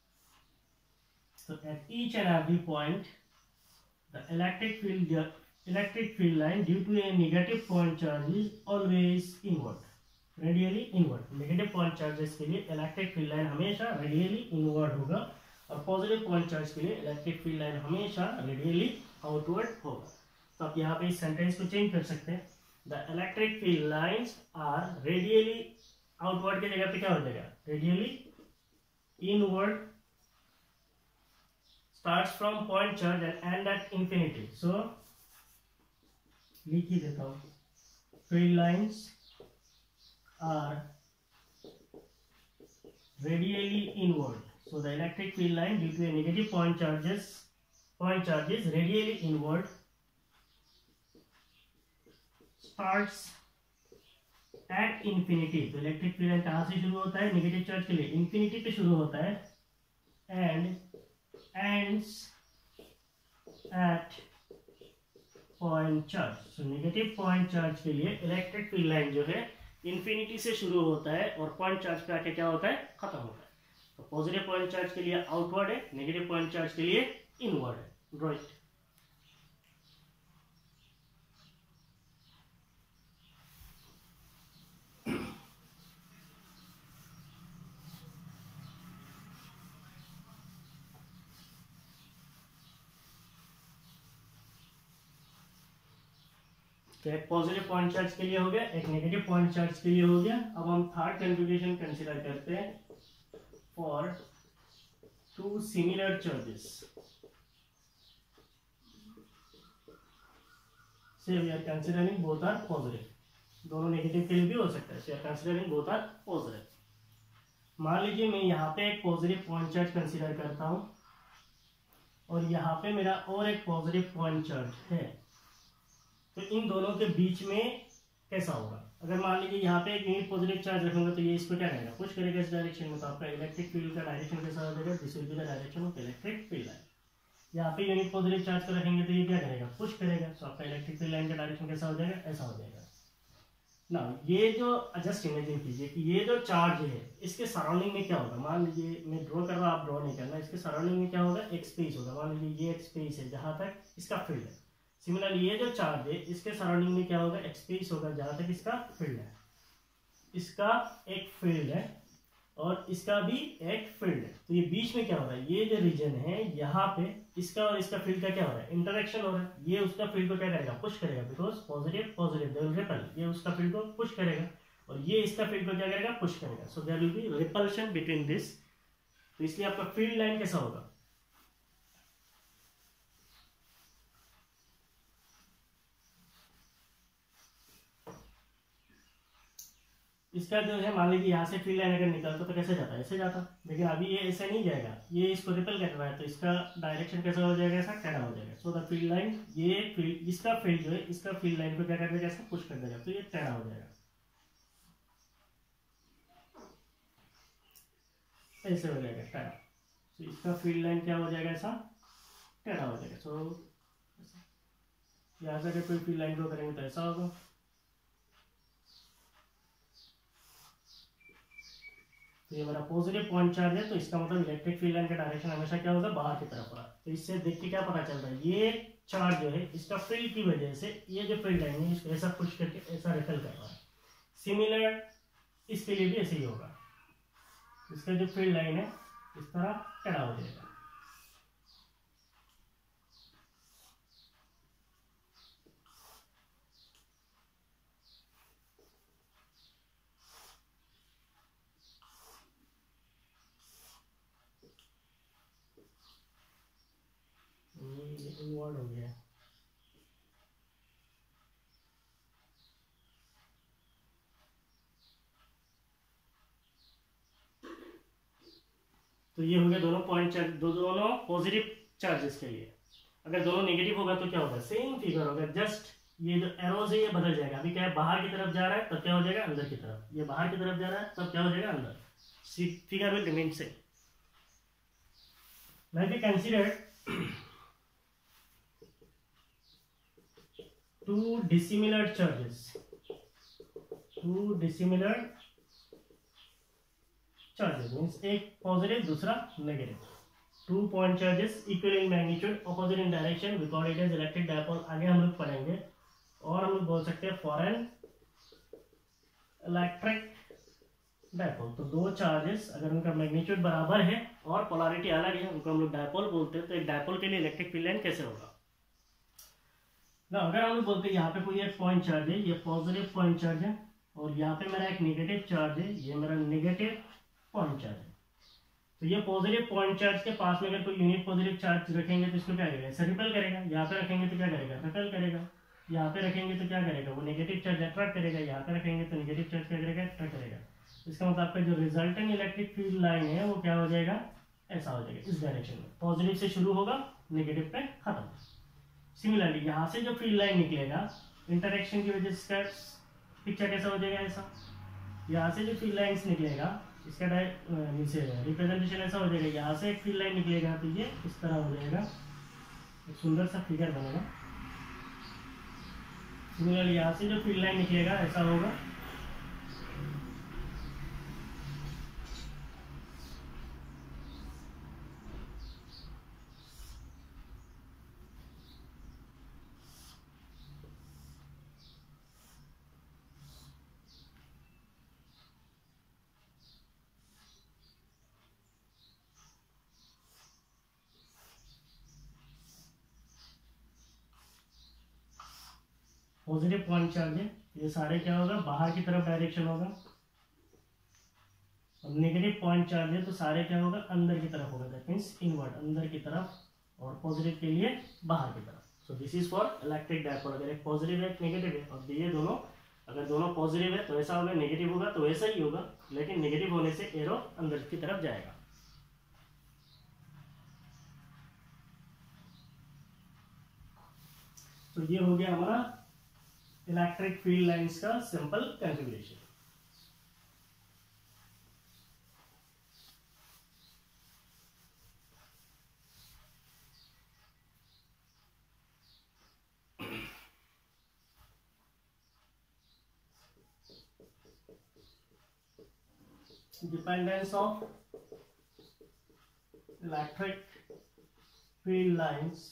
So at each and every point, the electric field electric field line due to a negative point charge is always inward, radially inward. Negative point charges के लिए electric field line हमेशा radially inward होगा, और positive point charge के लिए electric field line हमेशा radially outward होगा। तो आप यहाँ पे इस सेंटेंस को चेंज कर सकते हैं, the electric field lines are radially outward के जगह पे क्या हो जाएगा, radially inward starts from point charge and end at infinity. So लिख ही देता हूँ, field lines are radially inward. So the electric field line due to a negative point charges point charge is radially inward, starts at infinity. तो electric field line कहाँ से शुरू होता है, negative charge के लिए इंफिनिटी पे शुरू होता है, and ends at point charge. So negative point charge के लिए इलेक्ट्रिक फील्ड लाइन जो है इंफिनिटी से शुरू होता है और पॉइंट चार्ज पे आके क्या होता है, खत्म होता है। तो पॉजिटिव पॉइंट चार्ज के लिए आउटवर्ड है, नेगेटिव पॉइंट चार्ज के लिए इनवर्ड है। राइट, तो एक पॉजिटिव पॉइंट चार्ज के लिए हो गया, एक नेगेटिव पॉइंट चार्ज के लिए हो गया। अब हम थर्ड कन्फिगरेशन कंसीडर करते हैं for two similar charges. Say we are considering both are positive, दोनों नेगेटिव के लिए भी हो सकता है। So we are considering both are positive. मान लीजिए मैं यहाँ पे एक पॉजिटिव पॉइंट चार्ज कंसीडर करता हूँ और यहाँ पे मेरा और एक पॉजिटिव पॉइंट चार्ज है, तो इन दोनों के बीच में कैसा होगा। अगर मान लीजिए यहाँ पे एक यूनिट पॉजिटिव चार्ज रखूंगा, तो ये इसको क्या करेगा, पुश करेगा इस डायरेक्शन में, तो आपका इलेक्ट्रिक फील्ड का डायरेक्शन कैसा हो जाएगा, this will be the direction of electric field line. यहाँ पे यूनिट पॉजिटिव चार्ज को रखेंगे तो ये क्या करेगा, पुश करेगा, तो आपका इलेक्ट्रिक फील्ड लाइन का डायरेक्शन कैसा हो जाएगा, ऐसा हो जाएगा ना। ये जो जस्ट इमेजिन कीजिए कि ये जो चार्ज है इसके सराउंडिंग में क्या होगा। मान लीजिए मैं ड्रॉ कर रहा हूँ, आप ड्रॉ नहीं करना, इसके सराउंडिंग में क्या होगा, एक स्पेस होगा। मान लीजिए ये एक स्पेस है जहां तक इसका फील्ड है। सिमिलरली ये जो चार्ज है इसके सराउंडिंग में क्या होगा, एक स्पेस होगा जहां तक इसका फील्ड है। इसका एक फील्ड है और इसका भी एक फील्ड है, तो ये बीच में क्या हो रहा है, ये जो रीजन है यहाँ पे इसका और इसका फील्ड का क्या हो रहा है, इंटरेक्शन हो रहा है। ये उसका फील्ड को क्या करेगा, पुश करेगा, because positive positive they will repel, ये उसका फील्ड को पुश करेगा और ये इसका फील्ड को क्या करेगा, पुश करेगा। So there will be repulsion between this. तो इसलिए आपका फील्ड लाइन कैसा होगा, इसका जो है, मान लीजिए यहाँ से फील्ड लाइन अगर निकलता तो कैसे जाता है, ऐसे जाता, लेकिन अभी ये ऐसे नहीं जाएगा, ये इसको रिपेल कर रहा है, तो इसका डायरेक्शन कैसा हो जाएगा, ऐसा टेढ़ा हो जाएगा। सो द फील्ड लाइन, ये फील्ड इसका फील्ड जो है इसका फील्ड लाइन को क्या कर देगा, ऐसा पुश कर देगा, तो ये टेढ़ा हो जाएगा, ऐसे हो जाएगा टेढ़ा। तो इसका फील्ड लाइन क्या हो जाएगा, ऐसा टेढ़ा हो जाएगा। सो यहाँ से अगर कोई फील्ड लाइन ड्रॉ करेंगे तो ऐसा होगा। तो ये मेरा पॉजिटिव पॉइंट चार्ज है, तो इसका मतलब इलेक्ट्रिक फील्ड लाइन का डायरेक्शन हमेशा क्या होगा, बाहर की तरफ होगा। तो इससे देख के क्या पता चल रहा है, ये चार्ज जो है इसका फील्ड की वजह से ये जो फील्ड लाइन है इसको ऐसा पुश करके ऐसा रिपेल कर रहा है। सिमिलर इसके लिए भी ऐसे ही होगा, इसका जो फील्ड लाइन है इस तरह टेढ़ा हो जाएगा। इनवर्ड हो गया। तो ये हो गया दोनों पॉइंट चार्ज, दो दोनों पॉजिटिव चार्जेस के लिए। अगर दोनों नेगेटिव होगा तो क्या होगा, सेम फिगर होगा, जस्ट ये जो एरोज है ये बदल जाएगा। अभी क्या है, बाहर की तरफ जा रहा है तब क्या हो जाएगा, अंदर की तरफ। ये बाहर की तरफ जा रहा है तब क्या हो जाएगा, अंदर। Figure will remain same. Now we consider two dissimilar charges, two dissimilar charges means एक पॉजिटिव दूसरा negative. Two point charges equal in magnitude, opposite in direction, we call it as electric dipole. आगे हम लोग पढ़ेंगे। और हम लोग बोल सकते हैं फॉर एन इलेक्ट्रिक डायपोल। तो दो चार्जेस अगर उनका मैग्नीट्यूड बराबर है और पोलैरिटी अलग है, उनको हम लोग डायपोल बोलते हैं। तो एक डायपोल के लिए इलेक्ट्रिक फील्ड लाइन कैसे होगा ना, अगर हम लोग बोलते हैं यहाँ पे कोई एक पॉइंट चार्ज है, ये पॉजिटिव पॉइंट चार्ज है, और यहाँ पे मेरा एक नेगेटिव चार्ज है, ये मेरा नेगेटिव पॉइंट चार्ज है। तो ये पॉजिटिव पॉइंट चार्ज के पास में अगर कोई यूनिट पॉजिटिव चार्ज रखेंगे तो इसको क्या करेगा, ऐसा रिपेल करेगा। यहाँ पे रखेंगे तो क्या करेगा, रिपेल करेगा। यहाँ पे रखेंगे तो क्या करेगा, वो नेगेटिव चार्ज अट्रैक्ट करेगा। यहाँ पे रखेंगे तो नेगेटिव चार्ज क्या करेगा, अट्रैक्ट करेगा। इसका मतलब आपका जो रिजल्टेंट इलेक्ट्रिक फील्ड लाइन है वो क्या हो जाएगा, ऐसा हो जाएगा, इस डायरेक्शन में। पॉजिटिव से शुरू होगा, नेगेटिव पे खत्म। सिमिलरली यहाँ से जो फील्ड लाइन निकलेगा, इंटरेक्शन की वजह से पिक्चर कैसा हो जाएगा, ऐसा। यहाँ से जो फील्ड लाइन्स निकलेगा, इसका नीचे रिप्रेजेंटेशन ऐसा हो जाएगा। यहाँ से एक फील्ड लाइन निकलेगा तो ये इस तरह हो जाएगा, एक सुंदर सा फिगर बनेगा। सिमिलरली यहाँ से जो फील्ड लाइन निकलेगा ऐसा होगा। पॉजिटिव पॉइंट चार्ज है, ये सारे क्या होगा, बाहर की तरफ डायरेक्शन होगा। और नेगेटिव पॉइंट चार्ज है तो सारे क्या होगा, अंदर की तरफ होगा, दैट मींस इनवर्ट, अंदर की तरफ। और पॉजिटिव के लिए बाहर की तरफ। So this is for electric dipole. अगर एक पॉजिटिव है एक नेगेटिव है, और ये दोनों अगर दोनों पॉजिटिव है तो ऐसा होगा, नेगेटिव होगा तो ऐसा ही होगा, लेकिन नेगेटिव होने से एरो अंदर की तरफ जाएगा। तो ये हो गया हमारा इलेक्ट्रिक फील्ड लाइंस का simple configuration. Dependence of electric field lines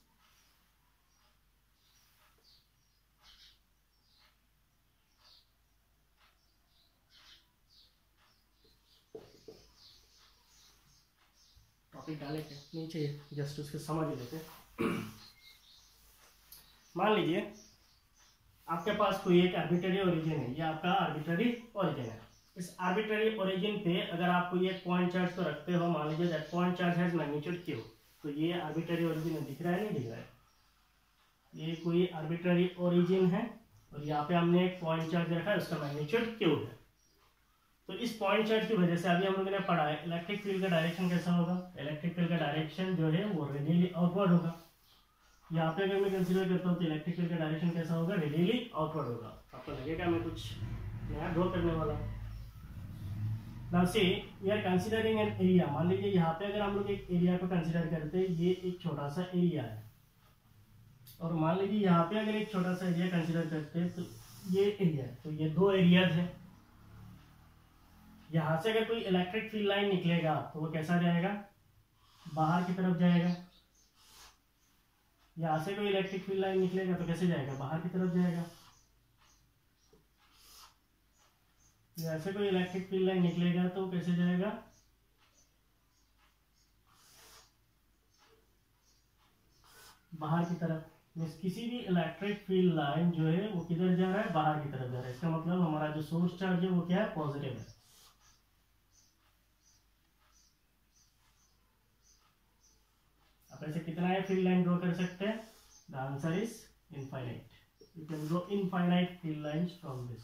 topic डाले थे नीचे, जस्ट उसके समझ लेते। मान लीजिए आपके पास कोई एक आर्बिट्ररी ओरिजिन है, ये आपका आर्बिट्ररी ओरिजिन है। इस आर्बिट्ररी ओरिजिन पे अगर आप कोई एक पॉइंट चार्ज तो रखते हो, मान लीजिए that point charge has magnitude q. तो ये आर्बिट्ररी ओरिजिन दिख रहा है, नहीं दिख रहा है, ये कोई आर्बिट्ररी ओरिजिन है, और यहाँ पे हमने एक पॉइंट चार्ज रखा है, उसका मैग्नीट्यूड क्यू है। तो इस पॉइंट चार्ज की वजह से अभी हम लोगों ने पढ़ा है इलेक्ट्रिक फील्ड का डायरेक्शन कैसा होगा। इलेक्ट्रिक फील्ड का डायरेक्शन जो है वो रेडियली आउटवर्ड होगा। यहाँ पे अगर मैं कंसीडर करता हूँ तो इलेक्ट्रिक फील्ड का डायरेक्शन कैसा होगा, रेडियली आउटवर्ड होगा। आपको लगेगा मैं कुछ नया ड्रॉ करने वाला हूँ। Now see we are considering an area. मान लीजिए यहाँ पे अगर हम लोग एक एरिया को कंसीडर करते हैं, ये एक छोटा सा एरिया है, और मान लीजिए यहाँ पे अगर एक छोटा सा एरिया कंसीडर करते हैं तो ये एरिया है। तो ये दो एरियाज है। यहाँ से अगर कोई इलेक्ट्रिक फील्ड लाइन निकलेगा तो वो कैसा जाएगा, बाहर की तरफ जाएगा। यहाँ से कोई इलेक्ट्रिक फील्ड लाइन निकलेगा तो कैसे जाएगा, बाहर की तरफ जाएगा। यहाँ से कोई इलेक्ट्रिक फील्ड लाइन निकलेगा तो कैसे जाएगा, बाहर की तरफ। मीन्स किसी भी इलेक्ट्रिक फील्ड लाइन जो है वो किधर जा रहा है, बाहर की तरफ जा रहा है। इसका मतलब हमारा जो सोर्स चार्ज है वो क्या है, पॉजिटिव है। अंदर से कितना है फील्ड लाइन ड्रॉ कर सकते हैं? The answer is infinite. You can draw infinite field lines from this.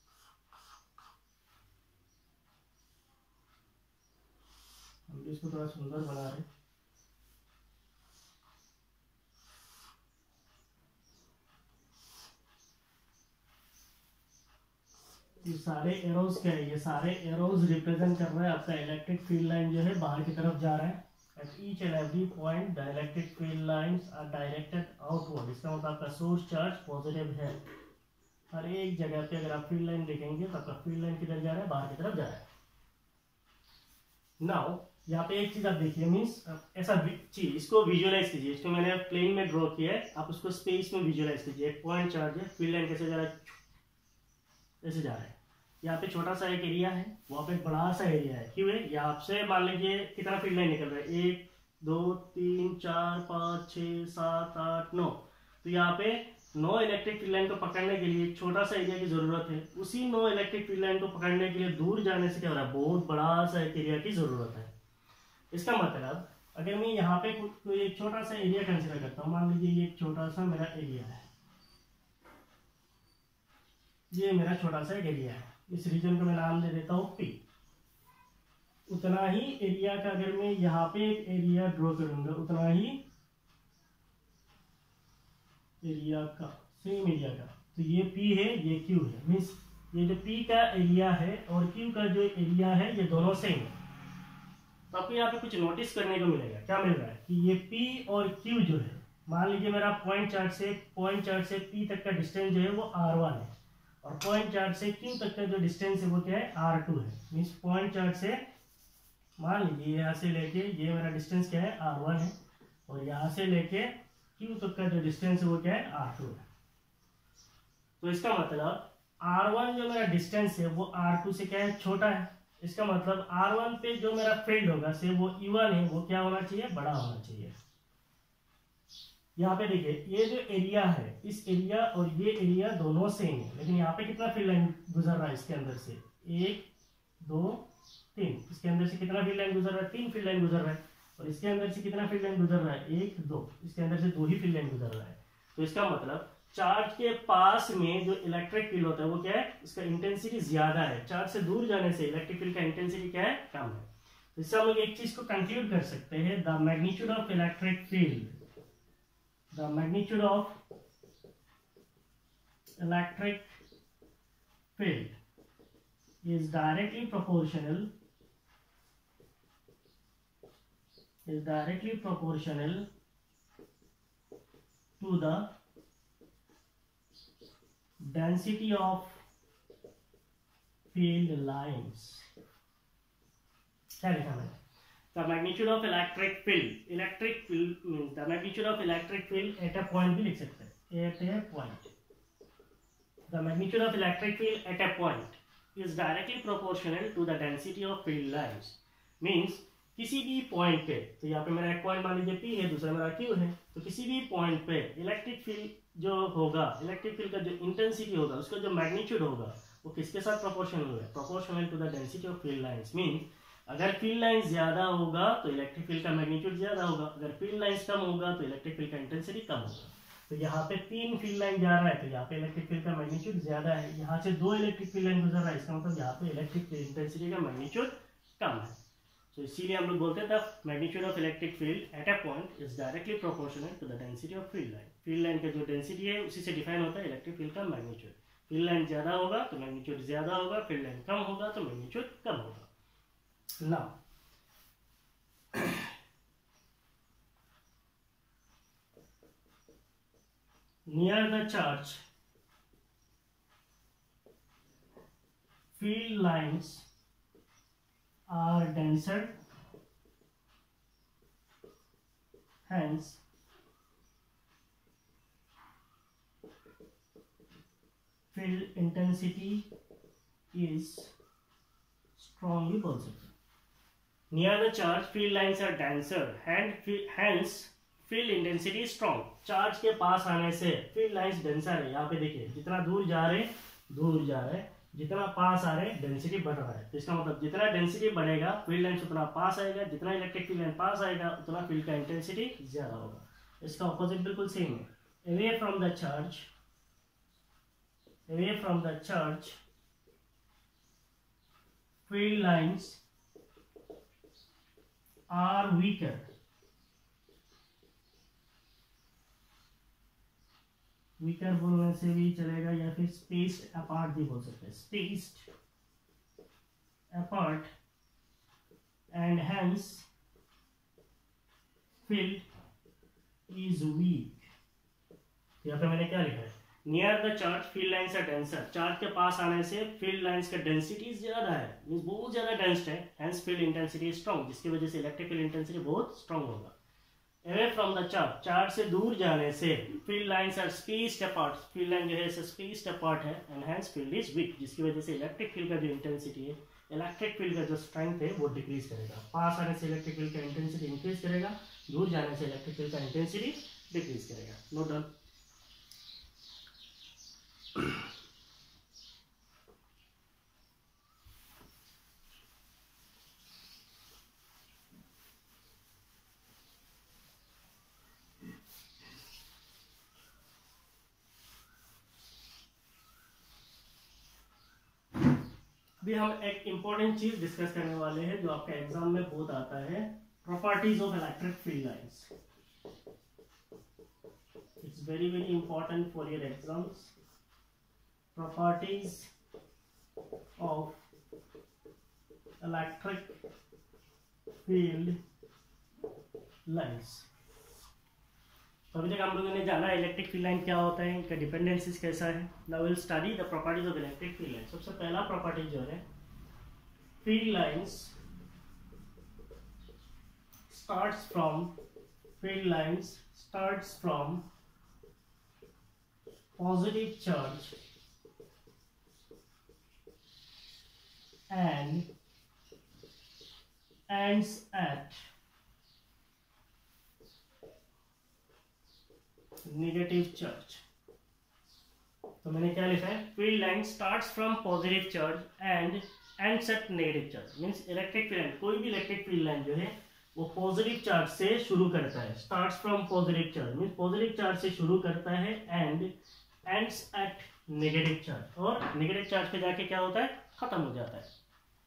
हम भी इसको थोड़ा सुंदर बना रहे हैं. ये सारे एरोज क्या है? ये सारे एरोज रिप्रेजेंट कर रहा है आपका इलेक्ट्रिक फील्ड लाइन जो है बाहर की तरफ जा रहा है. At each and every point the electric field lines are directed outward. इसका मतलब आपका सोर्स चार्ज पॉजिटिव है. हर एक जगह पे अगर आप फील्ड लाइन देखेंगे तो आपका फील्ड लाइन किधर जा रहा है? बाहर की तरफ जा रहा है. नाउ यहाँ पे एक चीज आप देखिए, मीन्स ऐसा चीज इसको विजुअलाइज कीजिए. इसको मैंने प्लेन में ड्रॉ किया है, आप उसको स्पेस में विजुअलाइज कीजिए. एक पॉइंट चार्ज है, फील्ड लाइन कैसे जा रहा है? ऐसे जा रहा है. यहाँ पे छोटा सा एक एरिया है, वहाँ पे बड़ा सा एरिया है. क्यों है? यहाँ से मान लीजिए कितना फील्ड लाइन निकल रहा है? एक दो तीन चार पाँच छः सात आठ नौ. तो यहाँ पे नौ इलेक्ट्रिक फील्ड लाइन को पकड़ने के लिए छोटा सा एरिया की जरूरत है. उसी नौ इलेक्ट्रिक फील्ड लाइन को पकड़ने के लिए दूर जाने से क्या हो रहा है? बहुत बड़ा सा एक एरिया की जरूरत है. इसका मतलब अगर मैं यहाँ पे कोई एक छोटा सा एरिया कंसिडर करता हूँ, मान लीजिए ये एक छोटा सा मेरा एरिया है, ये मेरा छोटा सा एक एरिया है. इस रीजन को मैं नाम दे देता हूँ पी. उतना ही एरिया का अगर मैं यहाँ पे एक एरिया ड्रॉ करूंगा, उतना ही एरिया का, सेम एरिया का, तो ये पी है, ये क्यू है. मीन्स ये जो पी का एरिया है और क्यू का जो एरिया है ये दोनों सेम है. तो आपको यहाँ पे कुछ नोटिस करने को मिलेगा. क्या मिल रहा है? कि ये पी और क्यू जो है, मान लीजिए मेरा पॉइंट चार्ज से पॉइंट चार्ज से पी तक का डिस्टेंस जो है वो आर वन है, और पॉइंट चार्ज से क्यू तक का जो डिस्टेंस है वो क्या है? आर टू है. मीन्स पॉइंट चार्ज से मान लीजिए यहाँ से लेके ये मेरा डिस्टेंस क्या है? आर वन है, और यहाँ से लेके क्यू तक का जो डिस्टेंस है वो क्या है? आर टू है. तो इसका मतलब आर वन जो मेरा डिस्टेंस है वो आर टू से क्या है? छोटा है. इसका मतलब आर वन पे जो मेरा फील्ड होगा से वो ई वन है, वो क्या होना चाहिए? बड़ा होना चाहिए. यहाँ पे देखिए ये जो एरिया है, इस एरिया और ये एरिया दोनों सेम है, लेकिन यहाँ पे कितना फील्ड लाइन गुजर रहा है इसके अंदर से? एक दो तीन. इसके अंदर से कितना फील्ड लाइन गुजर रहा है? तीन फील्ड लाइन गुजर रहा है. और इसके अंदर से कितना फील्ड लाइन गुजर रहा है? एक दो. इसके अंदर से दो ही फील्ड लाइन गुजर रहा है. तो इसका मतलब चार्ज के पास में जो इलेक्ट्रिक फील्ड होता है वो क्या है? इसका इंटेंसिटी ज्यादा है. चार्ज से दूर जाने से इलेक्ट्रिक फील्ड का इंटेंसिटी क्या है? कम है. तो इससे हम लोग एक चीज को कंक्लूड कर सकते हैं, the magnitude of electric field the magnitude of electric field is directly proportional is directly proportional to the density of field lines. क्या लिखा है? The magnitude of electric field, electric field means the magnitude of electric field at a point भी लिख सकते हैं, at a point. The magnitude of electric field at a point is directly proportional to the density of field lines. Means किसी भी point पे, तो यहाँ पे मेरा एक पॉइंट मान लीजिए P है, दूसरा मेरा Q है, तो किसी भी पॉइंट पे इलेक्ट्रिक फील्ड जो होगा, इलेक्ट्रिक फील्ड का जो इंटेंसिटी होगा, उसका जो मैग्नीट्यूड होगा, वो किसके साथ प्रोपोर्शनल है? Proportional to the density of field lines. Means अगर फील्ड लाइन ज्यादा होगा तो इलेक्ट्रिक फील्ड का मैग्नीट्यूड ज्यादा होगा, अगर फील्ड लाइन कम होगा तो इलेक्ट्रिक फील्ड का इंटेंसिटी कम होगा. तो यहाँ पे तीन फील्ड लाइन जा रहा है, तो यहाँ पे इलेक्ट्रिक फील्ड का मैग्नीट्यूड ज्यादा है. यहाँ से दो इलेक्ट्रिक फील्ड लाइन गुजर रहा है, इसका मतलब यहाँ पे इलेक्ट्रिक इंटेंसिटी का मैग्नीट्यूड कम है. तो इसीलिए हम लोग बोलते हैं the magnitude of electric field at a point is directly proportional to the density of field line. Field line का जो डेंसिटी है उसी से डिफाइन होता है इलेक्ट्रिक फील्ड का मैग्नीट्यूड. फील्ड लाइन ज्यादा होगा तो मैग्नीट्यूड ज्यादा होगा, फील्ड लाइन कम होगा तो मैग्नीट्यूड कम होगा. Now near the charge field lines are denser, hence field intensity is strongly positive. Near the charge field lines are denser and hence field intensity strong. Charge के पास आने से फील्ड लाइंस डेंसर है. यहाँ पे देखिए जितना दूर जा रहे दूर जा रहे जितना पास आ रहे डेंसिटी बढ़ रहा है। तो इसका मतलब जितना डेंसिटी बढ़ेगा फील्ड लाइन उतना पास आएगा, जितना इलेक्ट्रिक फील्ड लाइन पास आएगा उतना फील्ड का इंटेंसिटी ज्यादा होगा। इसका ऑपोजिट बिल्कुल सेम है। Away from the charge, away from the charge field lines are weaker, weaker बोलने से भी चलेगा या फिर स्पेस्ड अपार्ट भी बोल सकते हैं, spaced apart and hence field is weak. यहाँ पे मैंने क्या लिखा है, near the charge field lines are denser, charge के पास आने से फील्ड लाइन्स का डेंसिटी ज्यादा है, मींस बहुत ज्यादा डेंस है, हेंस फील्ड इंटेंसिटी स्ट्रॉन्ग, जिसकी वजह से इलेक्ट्रिक फील्ड इंटेंसिटी बहुत स्ट्रॉन्ग होगा। Away from the charge, charge से दूर जाने से field lines are spaced apart, field line जो है स्पेस्ड अपार्ट है, and hence field is weak, जिसकी वजह से इलेक्ट्रिक फील्ड का जो इंटेंसिटी है, इलेक्ट्रिक फील्ड का जो स्ट्रेंथ है वो डिक्रीज करेगा। पास आने से इलेक्ट्रिक फील्ड का इंटेंसिटी इंक्रीज करेगा, दूर जाने से इलेक्ट्रिक फील्ड का इंटेंसिटी डिक्रीज करेगा। Note down. अभी हम एक इंपॉर्टेंट चीज डिस्कस करने वाले हैं जो आपके एग्जाम में बहुत आता है, properties of electric field lines. It's very very important for your exams. Properties of electric field lines. तो अभी तक हम लोगों ने जाना इलेक्ट्रिक फील्ड लाइन क्या होता है, इनका डिपेंडेंसीज कैसा है। Now will study the properties of electric field line. सबसे पहला प्रॉपर्टी जो है, field lines starts from field lines starts from positive charge and ends at negative charge. तो मैंने क्या लिखा है, field line starts from positive charge and ends at negative charge. Means electric field line, कोई भी electric field line जो है वो पॉजिटिव चार्ज से शुरू करता है, starts from positive charge means positive charge से शुरू करता है and ends at negative charge, और नेगेटिव चार्ज पे जाके क्या होता है, खत्म हो जाता है।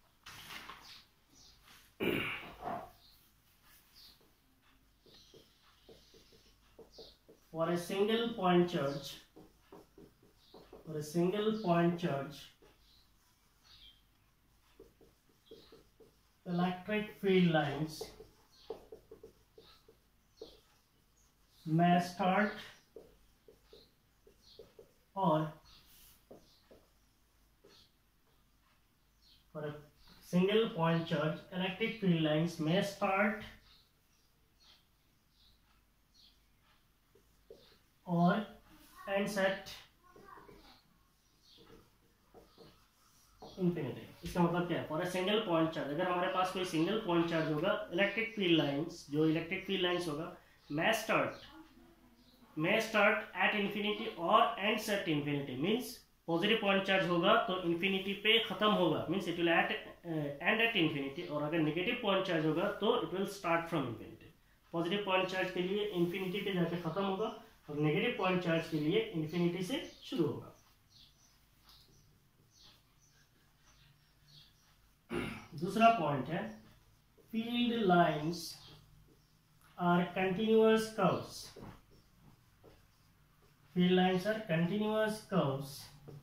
For a single point charge, for a single point charge, electric field lines may start or for a single point charge, electric field lines may start or ends at infinity। इसका मतलब क्या है, for a single point charge, अगर हमारे पास कोई single point charge होगा, electric field lines जो इलेक्ट्रिक फील्ड लाइंस होगा may start may start at infinity और ends at infinity। Means positive point charge होगा तो इन्फिनिटी पे खत्म होगा, means it will at end at infinity, और अगर नेगेटिव पॉइंट चार्ज होगा तो it will start from infinity. Positive point charge के लिए इन्फिनिटी पे जाके खत्म होगा और नेगेटिव पॉइंट चार्ज के लिए इन्फिनिटी से शुरू होगा। दूसरा पॉइंट है, field lines are continuous curves. Field lines are continuous curves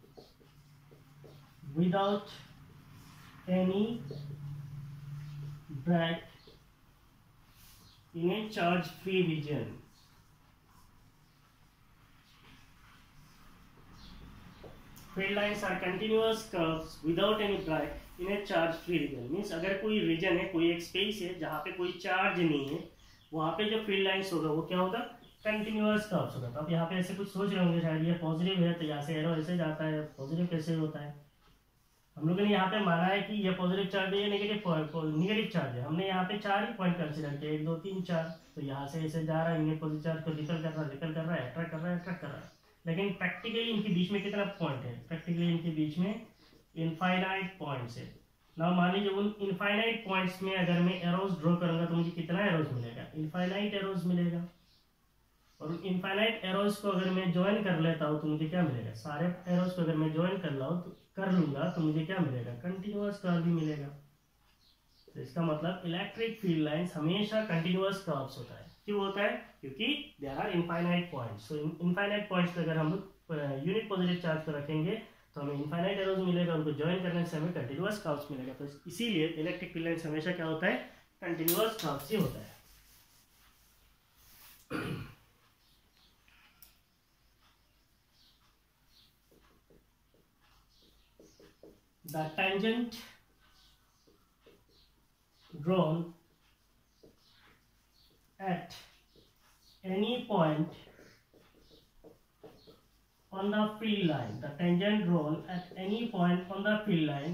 without any break in a charge free region. Field lines are continuous curves without any break in a charge free region। Means अगर कोई reason है, कोई एक space है जहाँ पे कोई charge नहीं है, वहाँ पे जो फील्ड लाइंस होगा वो क्या होगा, कंटिन्यूअस कर्व्स होगा। तो आप यहाँ पे ऐसे कुछ सोच रहे होंगे शायद ये पॉजिटिव है तो यहाँ से एरो ऐसे जाता है, पॉजिटिव कैसे होता है। हम लोगों ने यहाँ पे माना है कि ये पॉजिटिव चार्ज है, ये नेगेटिव नेगेटिव चार्ज है। हमने यहाँ पे चार ही पॉइंट कंसिडर किया, एक दो तीन चार, तो यहाँ से ऐसे जा रहा है, इन्हें पॉजिटिव चार्ज को रिपेल कर रहा है, रिपेल कर रहा है, अट्रैक्ट कर रहा है, अट्रैक्ट कर रहा है। लेकिन प्रैक्टिकली इनके बीच में कितना पॉइंट है, प्रैक्टिकली इनके बीच में इनफाइनाइट पॉइंट से। ना मान लीजिए उन इनफाइनाइट पॉइंट्स में अगर मैं एरोज ड्रॉ करूंगा तो मुझे कितना एरोज मिलेगा, इनफाइनाइट एरोज मिलेगा। और इनफाइनाइट एरोज को अगर मैं ज्वाइन कर लेता हूँ तो मुझे क्या मिलेगा, सारे एरोज को अगर मैं ज्वाइन कर ला तो कर लूंगा तो मुझे क्या मिलेगा, कंटिन्यूअस कर्व भी मिलेगा। तो इसका मतलब इलेक्ट्रिक फील्ड लाइंस हमेशा कंटिन्यूअस कर्व्स होता है। क्यों होता है, क्योंकि there are infinite points. So infinite points पे अगर हम लोग यूनिट पॉजिटिव चार्ज पर रखेंगे तो हमें इनफाइनाइट एरोज मिलेगा, उनको ज्वाइन करने से हमें कंटिन्यूअस कर्व्स मिलेगा। तो इसीलिए इलेक्ट्रिक फील्ड लाइंस हमेशा क्या होता है, कंटिन्यूअस कर्व्स ही होता है। The tangent drawn at any point on the field line, the tangent drawn at any point on the field line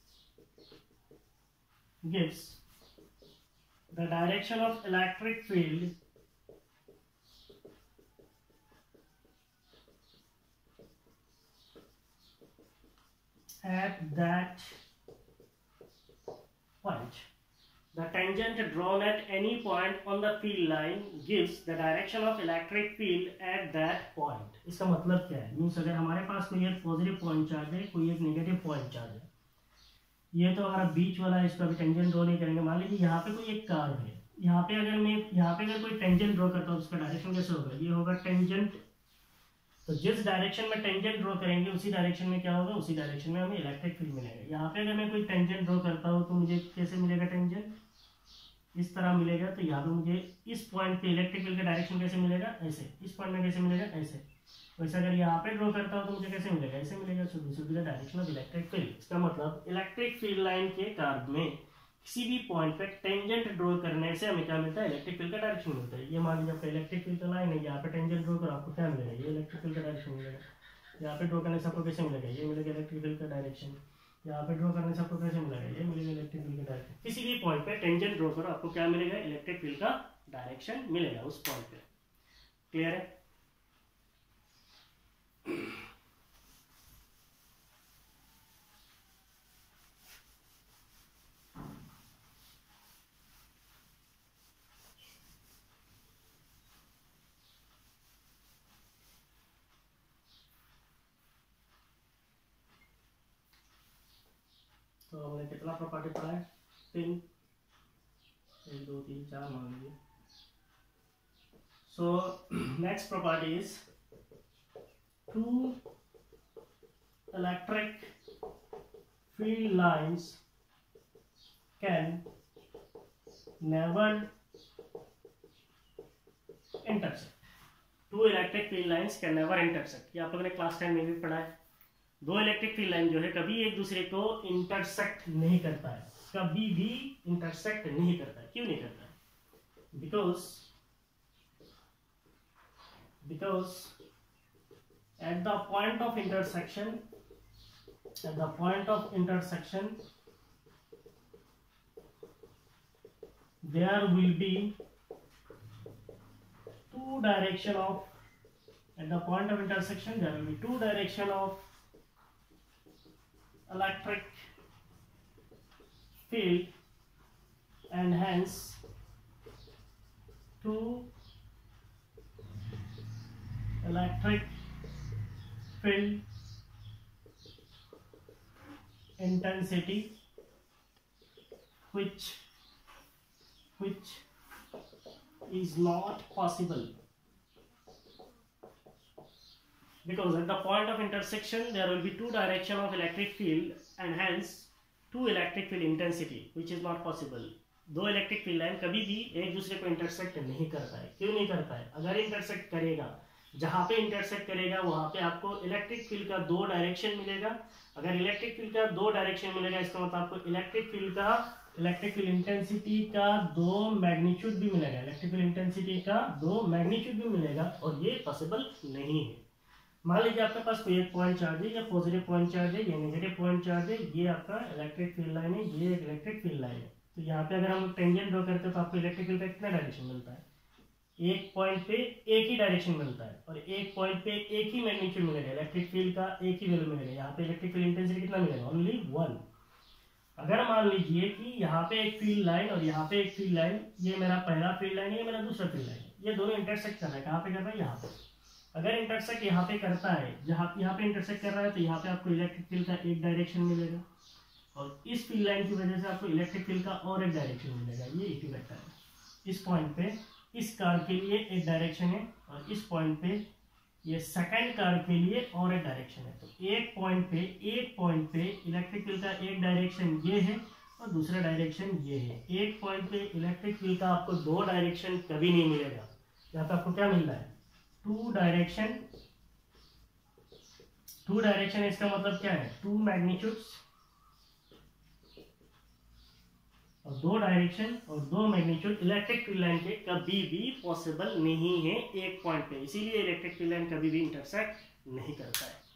gives the direction of electric field at that point. The tangent drawn at any point on the field line gives the direction of electric field at that point. इसका मतलब क्या है, means अगर हमारे पास कोई एक positive point charge है, कोई एक नेगेटिव पॉइंट चार्ज है, ये तो हमारा बीच वाला है, इसका भी टेंजेंट ड्रॉ नहीं करेंगे। मान लीजिए यहाँ पे कोई एक कर्व है, यहाँ पे अगर मैं यहाँ पे अगर कोई टेंजेंट ड्रॉ करता हूँ उसका डायरेक्शन कैसे होगा, ये होगा टेंजेंट। तो जिस डायरेक्शन में टेंजेंट ड्रॉ करेंगे उसी डायरेक्शन में क्या होगा, उसी डायरेक्शन में हमें इलेक्ट्रिक फील्ड मिलेगा। यहाँ पे अगर मैं कोई टेंजेंट ड्रॉ करता हूँ तो मुझे कैसे मिलेगा, टेंजेंट इस तरह मिलेगा। तो यहाँ पे मुझे इस पॉइंट पे इलेक्ट्रिक फील्ड का डायरेक्शन कैसे मिलेगा, ऐसे। इस पॉइंट में कैसे मिलेगा, ऐसे। वैसे अगर यहाँ पे ड्रॉ करता हूँ तो मुझे कैसे मिलेगा, ऐसे मिलेगा। So this will be the direction of electric field. इसका मतलब इलेक्ट्रिक फील्ड लाइन के कर्व में किसी भी पॉइंट पे टेंजेंट ड्रॉ करने से हमें क्या मिलता है, इलेक्ट्रिक फील्ड का डायरेक्शन मिलता है। ये मान लीजिए आपका इलेक्ट्रिक फील्ड का लाइन है, यहाँ पे टेंजेंट ड्रॉ करो आपको क्या मिलेगा, ये इलेक्ट्रिक फील्ड का डायरेक्शन मिलेगा। यहाँ पे ड्रॉ करने से आपको कैसे मिलेगा, ये मिलेगा इलेक्ट्रिक फील्ड का डायरेक्शन। यहाँ पे ड्रॉ करने से आपको कैसे मिलेगा, ये मिलेगा इलेक्ट्रिक फील्ड का डायरेक्शन। किसी भी पॉइंट पे टेंजेंट ड्रॉ करो आपको क्या मिलेगा, इलेक्ट्रिक फील्ड का डायरेक्शन मिलेगा उस पॉइंट पे। क्लियर है। तो हमने कितना प्रॉपर्टी पढ़ा है, तीन, एक दो तीन चार मान लीजिए। So next property is two electric field lines can never intersect. Two electric field lines can never intersect, ये आप लोगों ने क्लास टेन में भी पढ़ा है। दो इलेक्ट्रिक फील्ड लाइन जो है कभी एक दूसरे को इंटरसेक्ट नहीं करता है, कभी भी इंटरसेक्ट नहीं करता है। क्यों नहीं करता है, because because at the point of intersection at the point of intersection there will be two direction of at the point of intersection there will be two direction of electric field and hence two electric field intensity which which is not possible, because at the point of intersection there will be two direction of electric field and hence two electric field intensity which is not possible. दो electric field line कभी भी एक दूसरे को intersect नहीं करता है। क्यों नहीं करता है, अगर इंटरसेक्ट करेगा, जहां पे इंटरसेक्ट करेगा वहां पे आपको इलेक्ट्रिक फील्ड का दो डायरेक्शन मिलेगा। अगर इलेक्ट्रिक फील्ड का दो डायरेक्शन मिलेगा इसका मतलब आपको इलेक्ट्रिक फील्ड का इलेक्ट्रिक फील्ड इंटेंसिटी का दो मैग्नीट्यूड भी मिलेगा। इलेक्ट्रिक फील्ड इंटेंसिटी का दो मैग्नीट्यूड भी मिलेगा और ये पॉसिबल नहीं है। मान लीजिए आपके पास कोई एक पॉइंट चार्ज है, या पॉजिटिव पॉइंट चार्ज है, या नेगेटिव पॉइंट चार्ज है, ये आपका इलेक्ट्रिक फील्ड लाइन है, ये एक इलेक्ट्रिक फील्ड लाइन है। तो यहाँ पे अगर हम टेंजेंट ड्रॉ करते हैं तो आपको इलेक्ट्रिक फील्ड का कितना डायरेक्शन मिलता है, एक पॉइंट पे एक ही डायरेक्शन मिलता है और एक पॉइंट पे एक ही मैग्नीट्यूड मिलेगा, इलेक्ट्रिक फील्ड का एक ही वैल्यू मिलेगा। यहाँ पे इलेक्ट्रिक फील्ड इंटेंसिटी कितना मिलेगा, ओनली वन। अगर मान लीजिए कि यहाँ पे एक फील्ड लाइन और यहाँ पे एक फील्ड लाइन, ये मेरा पहला फील्ड लाइन है, ये मेरा दूसरा फील्ड लाइन है, ये दोनों इंटरसेक्ट कर रहा है, कहाँ पे कर रहा है, यहाँ पे। अगर इंटरसेक्ट यहाँ पे करता है, जहाँ यहाँ पे इंटरसेक्ट कर रहा है, तो यहाँ पे आपको इलेक्ट्रिक फील्ड का एक डायरेक्शन मिलेगा और इस फील्ड लाइन की वजह से आपको इलेक्ट्रिक फील्ड का और एक डायरेक्शन मिलेगा। ये इक्वी वेक्टर है। इस पॉइंट पे इस कार के लिए एक डायरेक्शन है और इस पॉइंट पे ये सेकंड कार के लिए और एक डायरेक्शन है। तो एक पॉइंट पे एक पॉइंट पे इलेक्ट्रिक फील्ड का एक डायरेक्शन ये है और दूसरा डायरेक्शन ये है। एक पॉइंट पे इलेक्ट्रिक फील्ड का आपको दो डायरेक्शन कभी नहीं मिलेगा। यहाँ पे आपको क्या मिल रहा है, टू डायरेक्शन। टू डायरेक्शन इसका मतलब क्या है, टू मैग्नीट्यूड्स और दो डायरेक्शन और दो मैग्नीट्यूड इलेक्ट्रिक फील्ड लाइन के कभी भी पॉसिबल नहीं है एक पॉइंट पे। इसीलिए इलेक्ट्रिक फील्ड लाइन कभी भी इंटरसेक्ट नहीं करता है।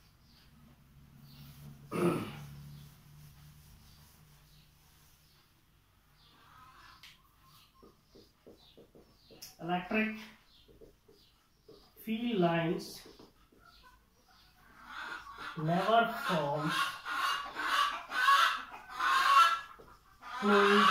Electric field lines never form closed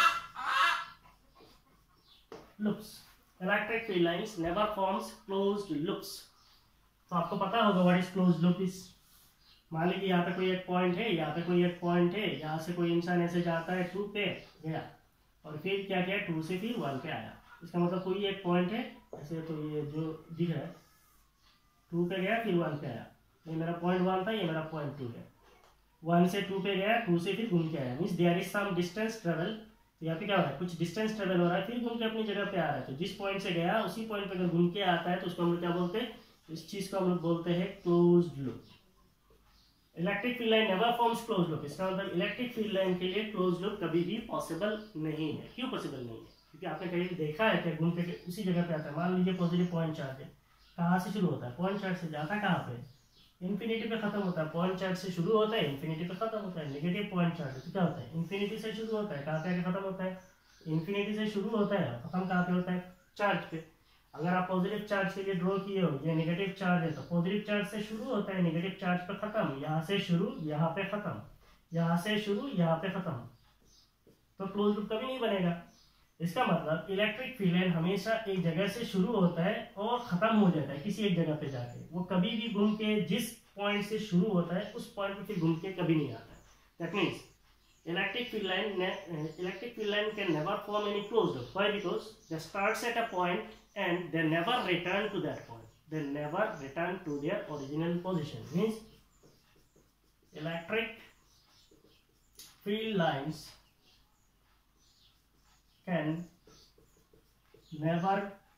loops. Electric field lines never forms closed loops. तो आपको पता होगा what is closed loop is. मान लीजिए यहाँ पे कोई एक पॉइंट है, यहाँ पे कोई एक पॉइंट है, यहाँ से कोई इंसान ऐसे जाता है टू पे गया और फिर क्या किया, टू से फिर वन पे आया। इसका मतलब कोई एक पॉइंट है ऐसे, तो ये जो दिख रहा है टू पे गया फिर वन पे आया, ये मेरा पॉइंट वन था, ये मेरा पॉइंट टू है। वन से टू पे गया, टू से फिर घूम के आया, means there is some distance travel. तो यहाँ पे क्या हो रहा है, कुछ डिस्टेंस ट्रेवल हो रहा है, फिर घूम के अपनी जगह पे आ रहा है। तो जिस पॉइंट से गया उसी पॉइंट पे अगर घूम के आता है तो उसको हम लोग क्या बोलते हैं, इस चीज को हम लोग बोलते हैं closed loop. Electric field line never forms closed loop. इसका मतलब इलेक्ट्रिक फील्ड लाइन के लिए क्लोज्ड लूप कभी भी पॉसिबल नहीं है। क्यों पॉसिबल नहीं है, क्योंकि आपने कहीं देखा है कि घूम के उसी जगह पे आता है। मान लीजिए पॉजिटिव पॉइंट चार्ज है, कहाँ से शुरू होता है, पॉइंट चार्ज से जाता है कहाँ पे, इन्फिनिटी पे खत्म होता है। पॉइंट चार्ज से शुरू होता है, इन्फिनिटी पे खत्म होता है। नेगेटिव पॉइंट चार्ज तो क्या होता है, इन्फिनिटी से शुरू होता है, कहाँ पे आके खत्म होता है, इन्फिनिटी से शुरू होता है, खत्म कहाँ पे होता है, चार्ज पे। अगर आप पॉजिटिव चार्ज के लिए ड्रॉ किए हो, ये नेगेटिव चार्ज है, तो पॉजिटिव चार्ज से शुरू होता है, नेगेटिव चार्ज पे खत्म, यहाँ से शुरू यहाँ पे खत्म, यहाँ से शुरू यहाँ पे खत्म, तो क्लोज लूप कभी नहीं बनेगा। इसका मतलब इलेक्ट्रिक फील्ड लाइन हमेशा एक जगह से शुरू होता है और खत्म हो जाता है किसी एक जगह पे जाके। वो कभी भी घूम के जिस पॉइंट से शुरू होता है उस पॉइंट पे फिर घूम के कभी नहीं आता। That means electric field line electric field line can never form any closed loop. Why? Because they starts at a point and they never return to that point. They never return to their original position. Means electric field lines can never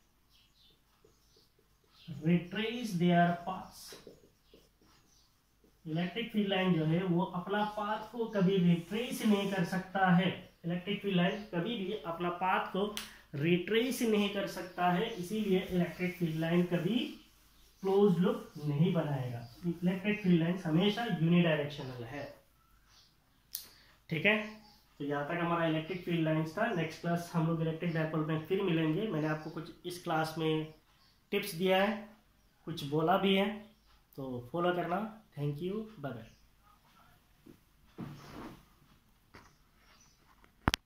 retrace their paths. Electric field line जो है वो अपना path को कभी retrace नहीं कर सकता है। इलेक्ट्रिक फील्ड लाइन कभी भी अपना पाथ को रिट्रेस नहीं कर सकता है, इसीलिए इलेक्ट्रिक फील्ड लाइन कभी क्लोज लूप नहीं बनाएगा। इलेक्ट्रिक फील्ड लाइन हमेशा यूनिडायरेक्शनल है। ठीक है, तो यहाँ तक हमारा इलेक्ट्रिक फील्ड लाइन्स था। नेक्स्ट क्लास हम लोग इलेक्ट्रिक डायपोल में फिर मिलेंगे। मैंने आपको कुछ इस क्लास में टिप्स दिया है, कुछ बोला भी है, तो फॉलो करना। Thank you, bye bye.